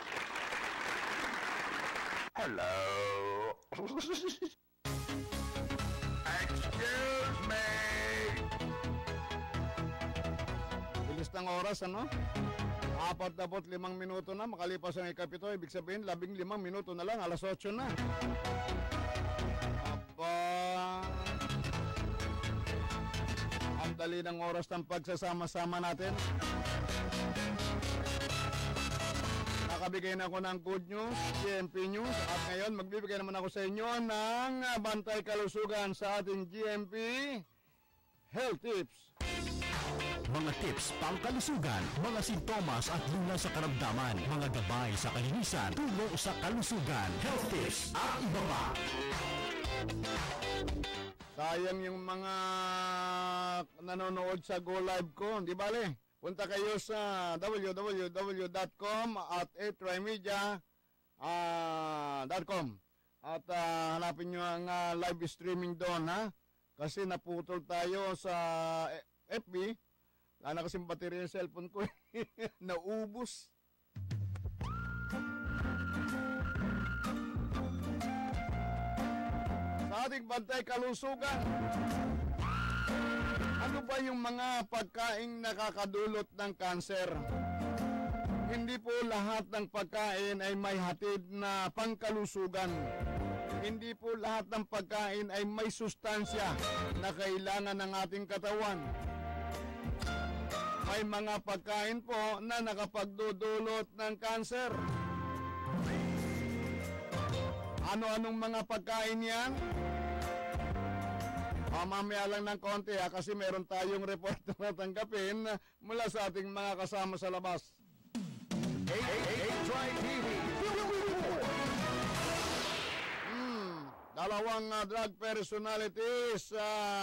Hello. Excuse me. oras, ano? 45 minuto na, makalipas ang ikapito, ibig sabihin, 15 minuto na lang, alas 8 na. Aba, ang dali ng oras ng pagsasama-sama natin. Nakabigay na ako ng good news, GMP News, at ngayon magbibigay naman ako sa inyo ng bantay kalusugan sa ating GMP Health Tips. Mga tips pangkalusugan, mga sintomas at lula sa karamdaman, mga gabay sa kalinisan, tungo sa kalusugan, health tips at iba pa. Sayang yung mga nanonood sa Go Live ko, di bale? Punta kayo sa www.com at atrimedia.com at hanapin nyo ang live streaming doon, ha? Kasi naputol tayo sa FB. Wala na kasing baterya yung cellphone ko. Naubos. Sa ating bantay kalusugan, ano ba yung mga pagkaing nakakadulot ng kanser? Hindi po lahat ng pagkain ay may hatid na pangkalusugan. Hindi po lahat ng pagkain ay may sustansya na kailangan ng ating katawan. May mga pagkain po na nakapagdudulot ng kanser. Ano-anong mga pagkain yan? Mamaya lang ng konti kasi meron tayong report na tanggapin mula sa ating mga kasama sa labas. Dalawang drug personalities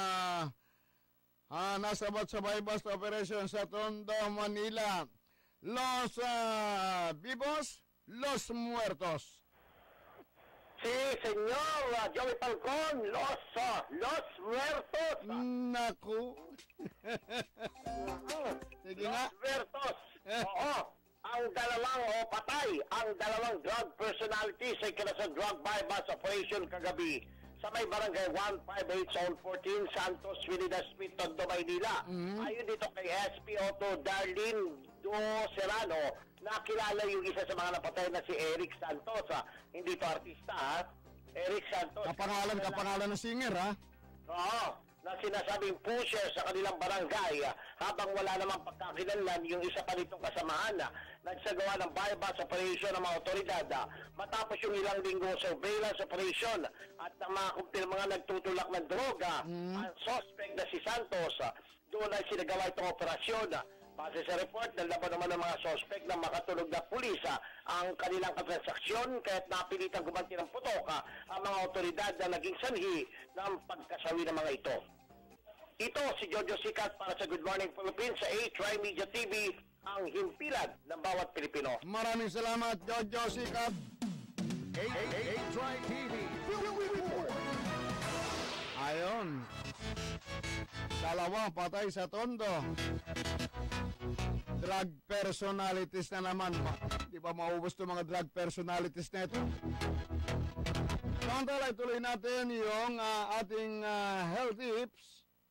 nasabat sa bypass operation sa Tondo, Manila. Los vivos, los muertos. Si Senyor Joey Falcon, los muertos. Naku. Sige nga. Los muertos. Oo. Ang dalawang drug personalities ay kinasa drug bypass operation kagabi sa may barangay 158 Zone 14, Santos, Vilida Street, Tondo, Maynila. Ayon dito kay SP Otto Darlene Do Serrano, nakilala yung isa sa mga napatay na si Eric Santos. Hindi to artista, ha? Eric Santos. Kapangalan ng singer, ha? Oo. Na sinasabing pusher sa kanilang barangay habang wala namang pagkakilanlan yung isa pa nitong kasamahan nagsagawa ng bypass operation ng mga otoridad matapos yung ilang linggo surveillance operation at ng mga nagtutulak ng droga. Ang suspect na si Santos doon ay sinagawa itong operasyon. Base sa report, nalaban naman ng mga suspect na makatulog na pulis ang kanilang katransaksyon kaya't napilitang gumanti ng putok ang mga otoridad na naging sanhi ng pagkasawi ng mga ito. Ito si Jojo Sikat para sa Good Morning Philippines sa A-Tri-Media TV, ang himpilan ng bawat Pilipino. Maraming salamat, Jojo Sikat. A-Tri-TV. Ayon. Dalawa patay sa Tondo. Drug personalities na naman. Di ba maubos itong mga drug personalities na ito? Samantala, ituloy natin yung ating health tips.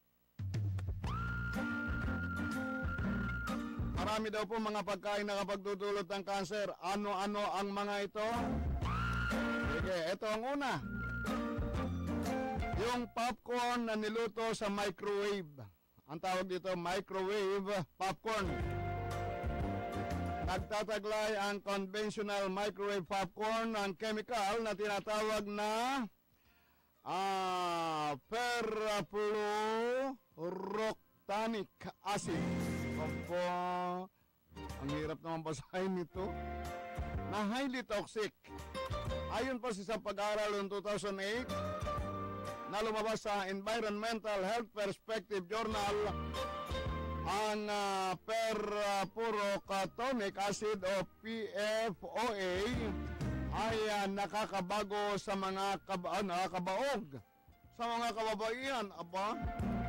Marami daw po mga pagkain na kapagdudulot ng kanser. Ano-ano ang mga ito? Sige, ito ang una. Yung popcorn na niluto sa microwave. Ang tawag dito, microwave popcorn. Nagtataglay ang conventional microwave popcorn ng chemical na tinatawag na perfluoroctanic acid. Opo, ang hirap naman basahin nito. Na highly toxic. Ayon pa sa isang pag-aaral noong 2008 na lumabas sa Environmental Health Perspective Journal, ang perfluoroctanic acid o PFOA ay nakakabago sa mga kabaog sa mga kababaihan. Aba,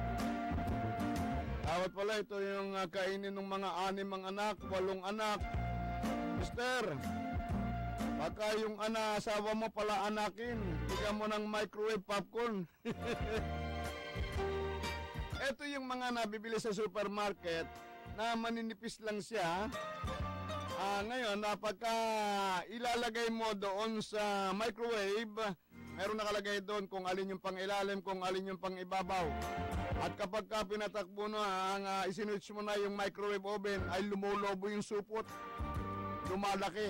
dapat pala ito yung kainin ng mga 6 anak, 8 anak. Mister, baka yung asawa mo pala anakin, bigyan mo ng microwave popcorn. Ito yung mga nabibili sa supermarket na maninipis lang siya. Ngayon, pagka ilalagay mo doon sa microwave, meron nakalagay doon kung alin yung pang-ilalim, kung alin yung pang-ibabaw. At kapag pinatakbo na, isinwitch mo na yung microwave oven, ay lumulobo yung supot. Lumalaki.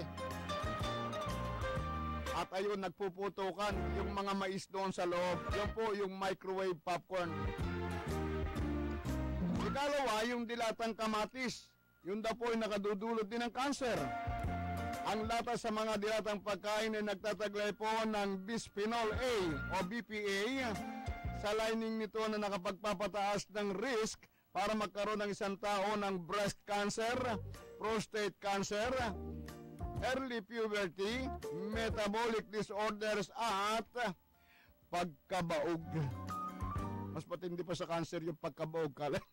At ayun, nagpuputukan yung mga mais doon sa loob. Yun po yung microwave popcorn. Ikalawa, yung dilatang kamatis. Yun daw po ay nakadudulot din ng cancer. Ang latas sa mga dilatang pagkain ay nagtataglay po ng bisphenol A o BPA sa lining nito na nakapagpapataas ng risk para magkaroon ng isang tao ng breast cancer, prostate cancer, early puberty, metabolic disorders at pagkabaog. Mas matindi pa sa cancer yung pagkabaog.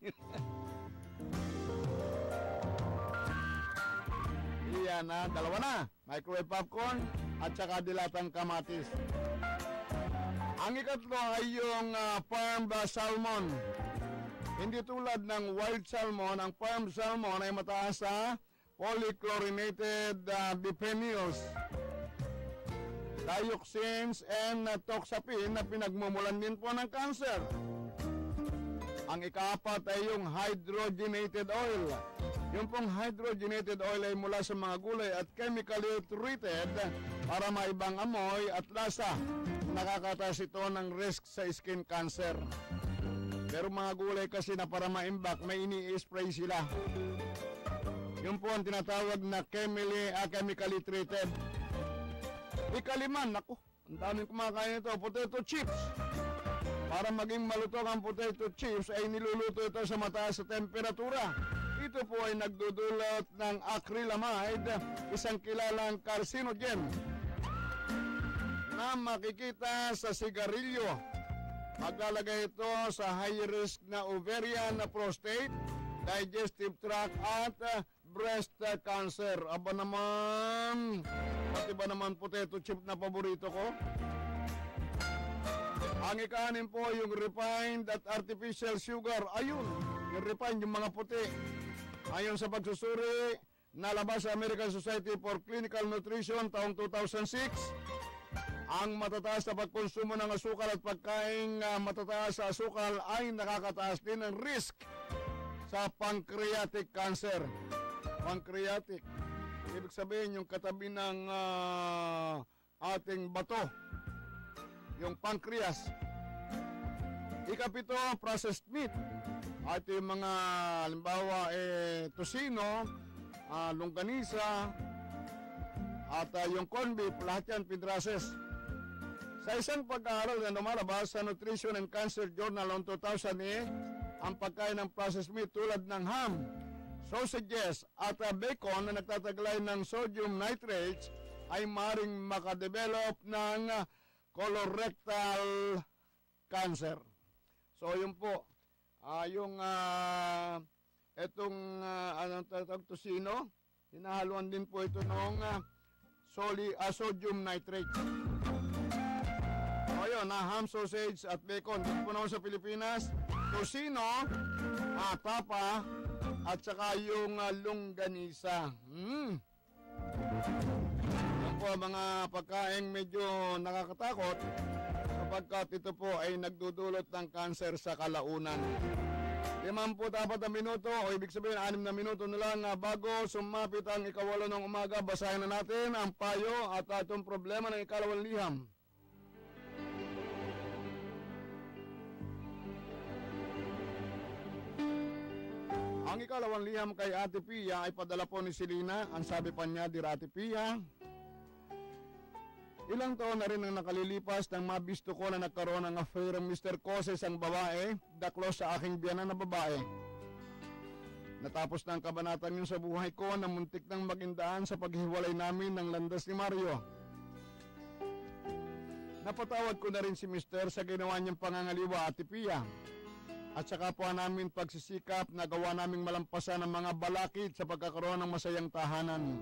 Yan na, dalawa na. Microwave popcorn at saka dilatang kamatis. Ang ikatlo ay yung farmed salmon. Hindi tulad ng wild salmon, ang farmed salmon ay mataas sa polychlorinated biphenyls, dioxins, and toxaphene na pinagmumulan din po ng cancer. Ang ikaapat ay yung hydrogenated oil. Yung pong hydrogenated oil ay mula sa mga gulay at chemically treated para maibang amoy at lasa. Nakakataas ito ng risk sa skin cancer. Pero mga gulay kasi na para maimbak, may ini-spray sila. Yun po ang tinatawag na chemically treated. Ikaliman, naku, ang daming kumakain ito, potato chips. Para maging malutong ang potato chips ay niluluto ito sa mataas sa temperatura. Ito po ay nagdudulot ng acrylamide, isang kilalang carcinogen na makikita sa sigarilyo. Maglalagay ito sa high risk na ovarian, prostate, digestive tract at breast cancer. Aba naman, pati ba naman potato chip na paborito ko? Ang ikanin po yung refined at artificial sugar. Ayun, yung refined, yung mga puti. Ayon sa pagsusuri, nalabas sa American Society for Clinical Nutrition taong 2006, ang matataas na pagkonsumo ng asukal at pagkain matataas sa asukal ay nakakataas din ng risk sa pancreatic cancer. Pancreatic, ibig sabihin yung katabi ng ating bato, yung pancreas. Ikapito, processed meat. At yung mga, halimbawa, tosino, longganisa, at yung corned beef, lahat yan pinrases. Sa isang pag-aaral na lumalabas sa Nutrition and Cancer Journal noong 2008, ang pagkain ng processed meat tulad ng ham, sausages, at bacon na nagtataglay ng sodium nitrates ay maaaring makadevelop ng colorectal cancer. So, yun po. Itong tosino, hinahaluan din po ito ng sodium nitrate. So yun, ham, sausage at bacon. Dito po naman sa Pilipinas, tosino, tapa, at saka yung longganisa. Yan po mga pagkain medyo nakakatakot, sapagkat ito po ay nagdudulot ng cancer sa kalaunan. 54 na minuto, o ibig sabihin 6 na minuto na lang bago sumapit ang ikawalo ng umaga. Basahin na natin ang payo at itong problema ng ikalawang liham. Ang ikalawang liham kay Ate Pia ay padala po ni Selena. Ang sabi pa niya, Dear Ate Pia, ilang taon na rin ang nakalilipas nang mabisto ko na nagkaroon ng affair ang Mr. Coses ang babae, daklo sa aking biyanan na babae. Natapos na ang kabanatan yun sa buhay ko na muntik nang magindaan sa paghiwalay namin ng landas ni Mario. Napatawad ko na rin si Mr. sa ginawa niyang pangangaliwa, Ate Pia. At sa kapwa namin pagsisikap na gawa naming malampasan ang mga balakid sa pagkakaroon ng masayang tahanan.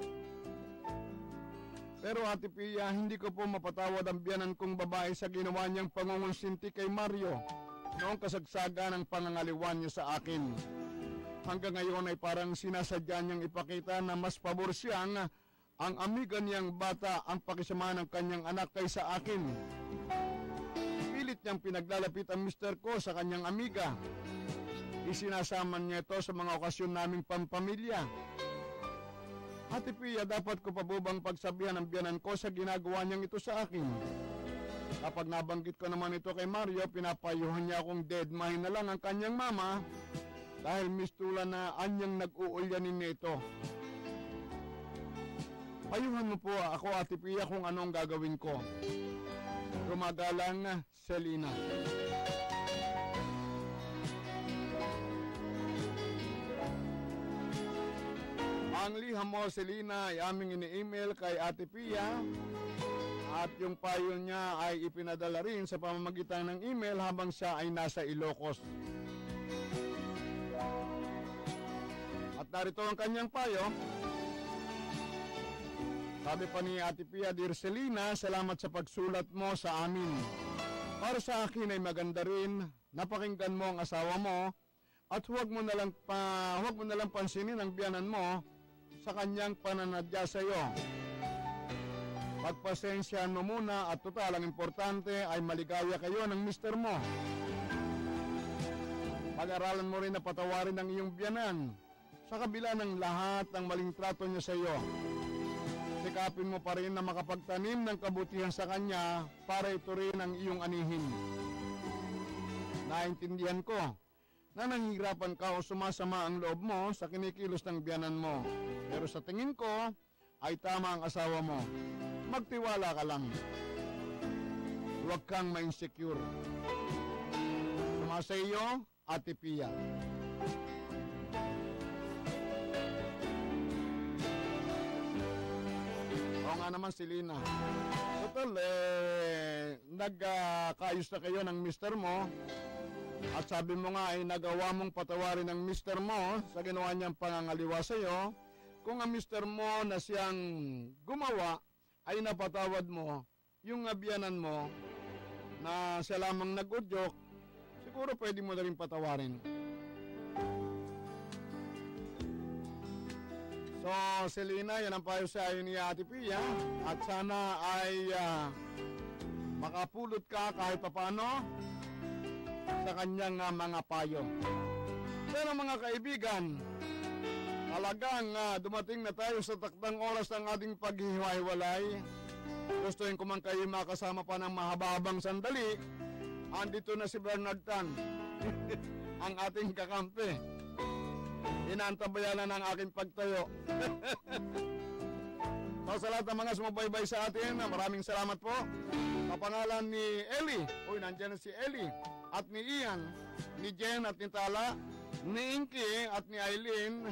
Pero Ate Pia, hindi ko po mapatawad ang biyanan kong babae sa ginawa niyang pangungonsinti kay Mario noong kasagsaga ng pangangaliwan niya sa akin. hanggang ngayon ay parang sinasadya niyang ipakita na mas pabor siyang ang amiga niyang bata ang pakisama ng kanyang anak kaysa akin. Pilit niyang pinaglalapit ang mister ko sa kanyang amiga. Isinasama niya ito sa mga okasyon naming pampamilya. Ate Pia, dapat ko pa bang pagsabihan ang biyanan ko sa ginagawa niyang ito sa akin? Kapag nabanggit ko naman ito kay Mario, pinapayuhan niya akong deadmine na lang ang kanyang mama dahil mistula na anyang nag-uulyanin nito. Payuhan mo po ako, Ate Pia, kung ano ang gagawin ko. Rumagalang, Selena. Ang liham mo, Selena, ay aming ini-email kay Ate Pia at yung payo niya ay ipinadala rin sa pamamagitan ng email habang siya ay nasa Ilocos. At narito ang kanyang payo. Sabi pa ni Ate Pia, Dear Selena, salamat sa pagsulat mo sa amin. Para sa akin ay maganda rin, napakinggan mo ang asawa mo at huwag mo na lang pansinin ang biyanan mo sa kanyang pananadya sa iyo. Pagpasensyahan mo muna at total ang importante ay maligaya kayo ng mister mo. Pag-aralan mo rin na patawarin ang iyong biyanan sa kabila ng lahat ng maling trato niya sa iyo. Sikapin mo pa rin na makapagtanim ng kabutihan sa kanya para ito rin ang iyong anihin. Naintindihan ko na nanghihirapan ka o sumasama ang loob mo sa kinikilos ng biyanan mo. Pero sa tingin ko, ay tama ang asawa mo. Magtiwala ka lang. Huwag kang ma-insecure. Sumasa iyo, Ate Pia. Oo nga naman, Selena. Total, nagkaayos na kayo ng mister mo. At sabi mo nga ay nagawa mong patawarin ng mister mo sa ginawa niyang pangangaliwa sa iyo. Kung ang mister mo na siyang gumawa ay napatawad mo, yung biyanan mo na siya lamang nag-udyok, siguro pwede mo na rin patawarin. So, Selena, yan ang payo sa iyo ni Ate Pia. At sana ay makapulot ka kahit papano sa kanyang mga payo. Pero mga kaibigan, talagang dumating na tayo sa takdang oras ng ating paghihiwa-hiwalay. Gustuin ko man kayo makasama pa ng mahaba-habang sandali. Andito na si Bernard Tan, ang ating kakampi. Inaantabayan na ng aking pagtayo. So, sa lahat ng mga sumubaybay sa atin, maraming salamat po. Kapangalan ni Ellie, nandiyan na si Ellie, at ni Ian, ni Jen at ni Tala, ni Inky at ni Eileen.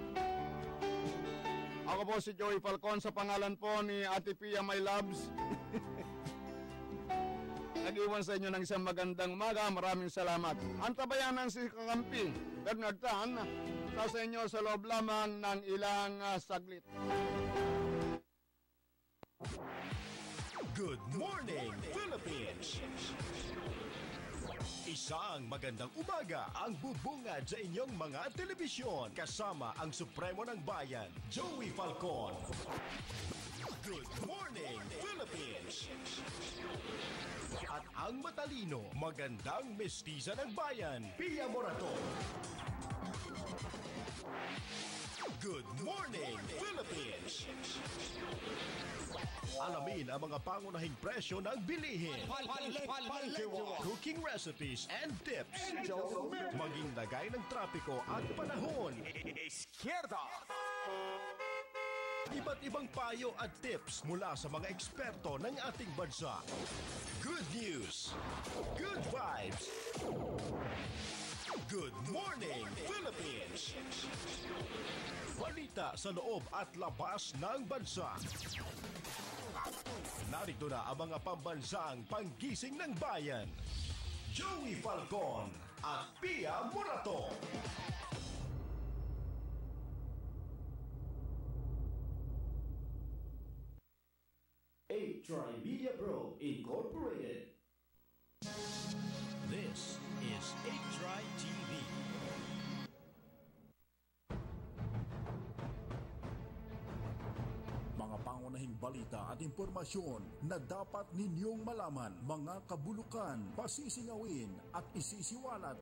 Ako po si Joey Falcon sa pangalan po ni Ate Pia My Loves. Nag-iwan sa inyo ng isang magandang umaga. Maraming salamat. Antabayanan si kakampi Bernard Tan sa inyo sa loob lamang ng ilang saglit. Good morning, Philippines! Isang magandang umaga ang bubungad sa inyong mga telebisyon kasama ang Supremo ng Bayan, Joey Falcon. Good morning, Philippines! At ang matalino, magandang mestiza ng bayan, Pia Morato. Good morning, Philippines! Alamin ang mga pangunahing presyo ng bilihin, cooking recipes and tips, maging lagay ng trapiko at panahon. Izquierda! Iba't ibang payo at tips mula sa mga eksperto ng ating bansa. Good news, good vibes, good morning, Philippines! Balita sa loob at labas ng bansa. Narito na ang mga pambansang panggising ng bayan. Joey Falcon at Pia Morato. A-Tri-Media Pro Incorporated. This is A-Tri TV. pangunahing balita at impormasyon na dapat ninyong malaman, mga kabulukan, pasisingawin at isisiwalat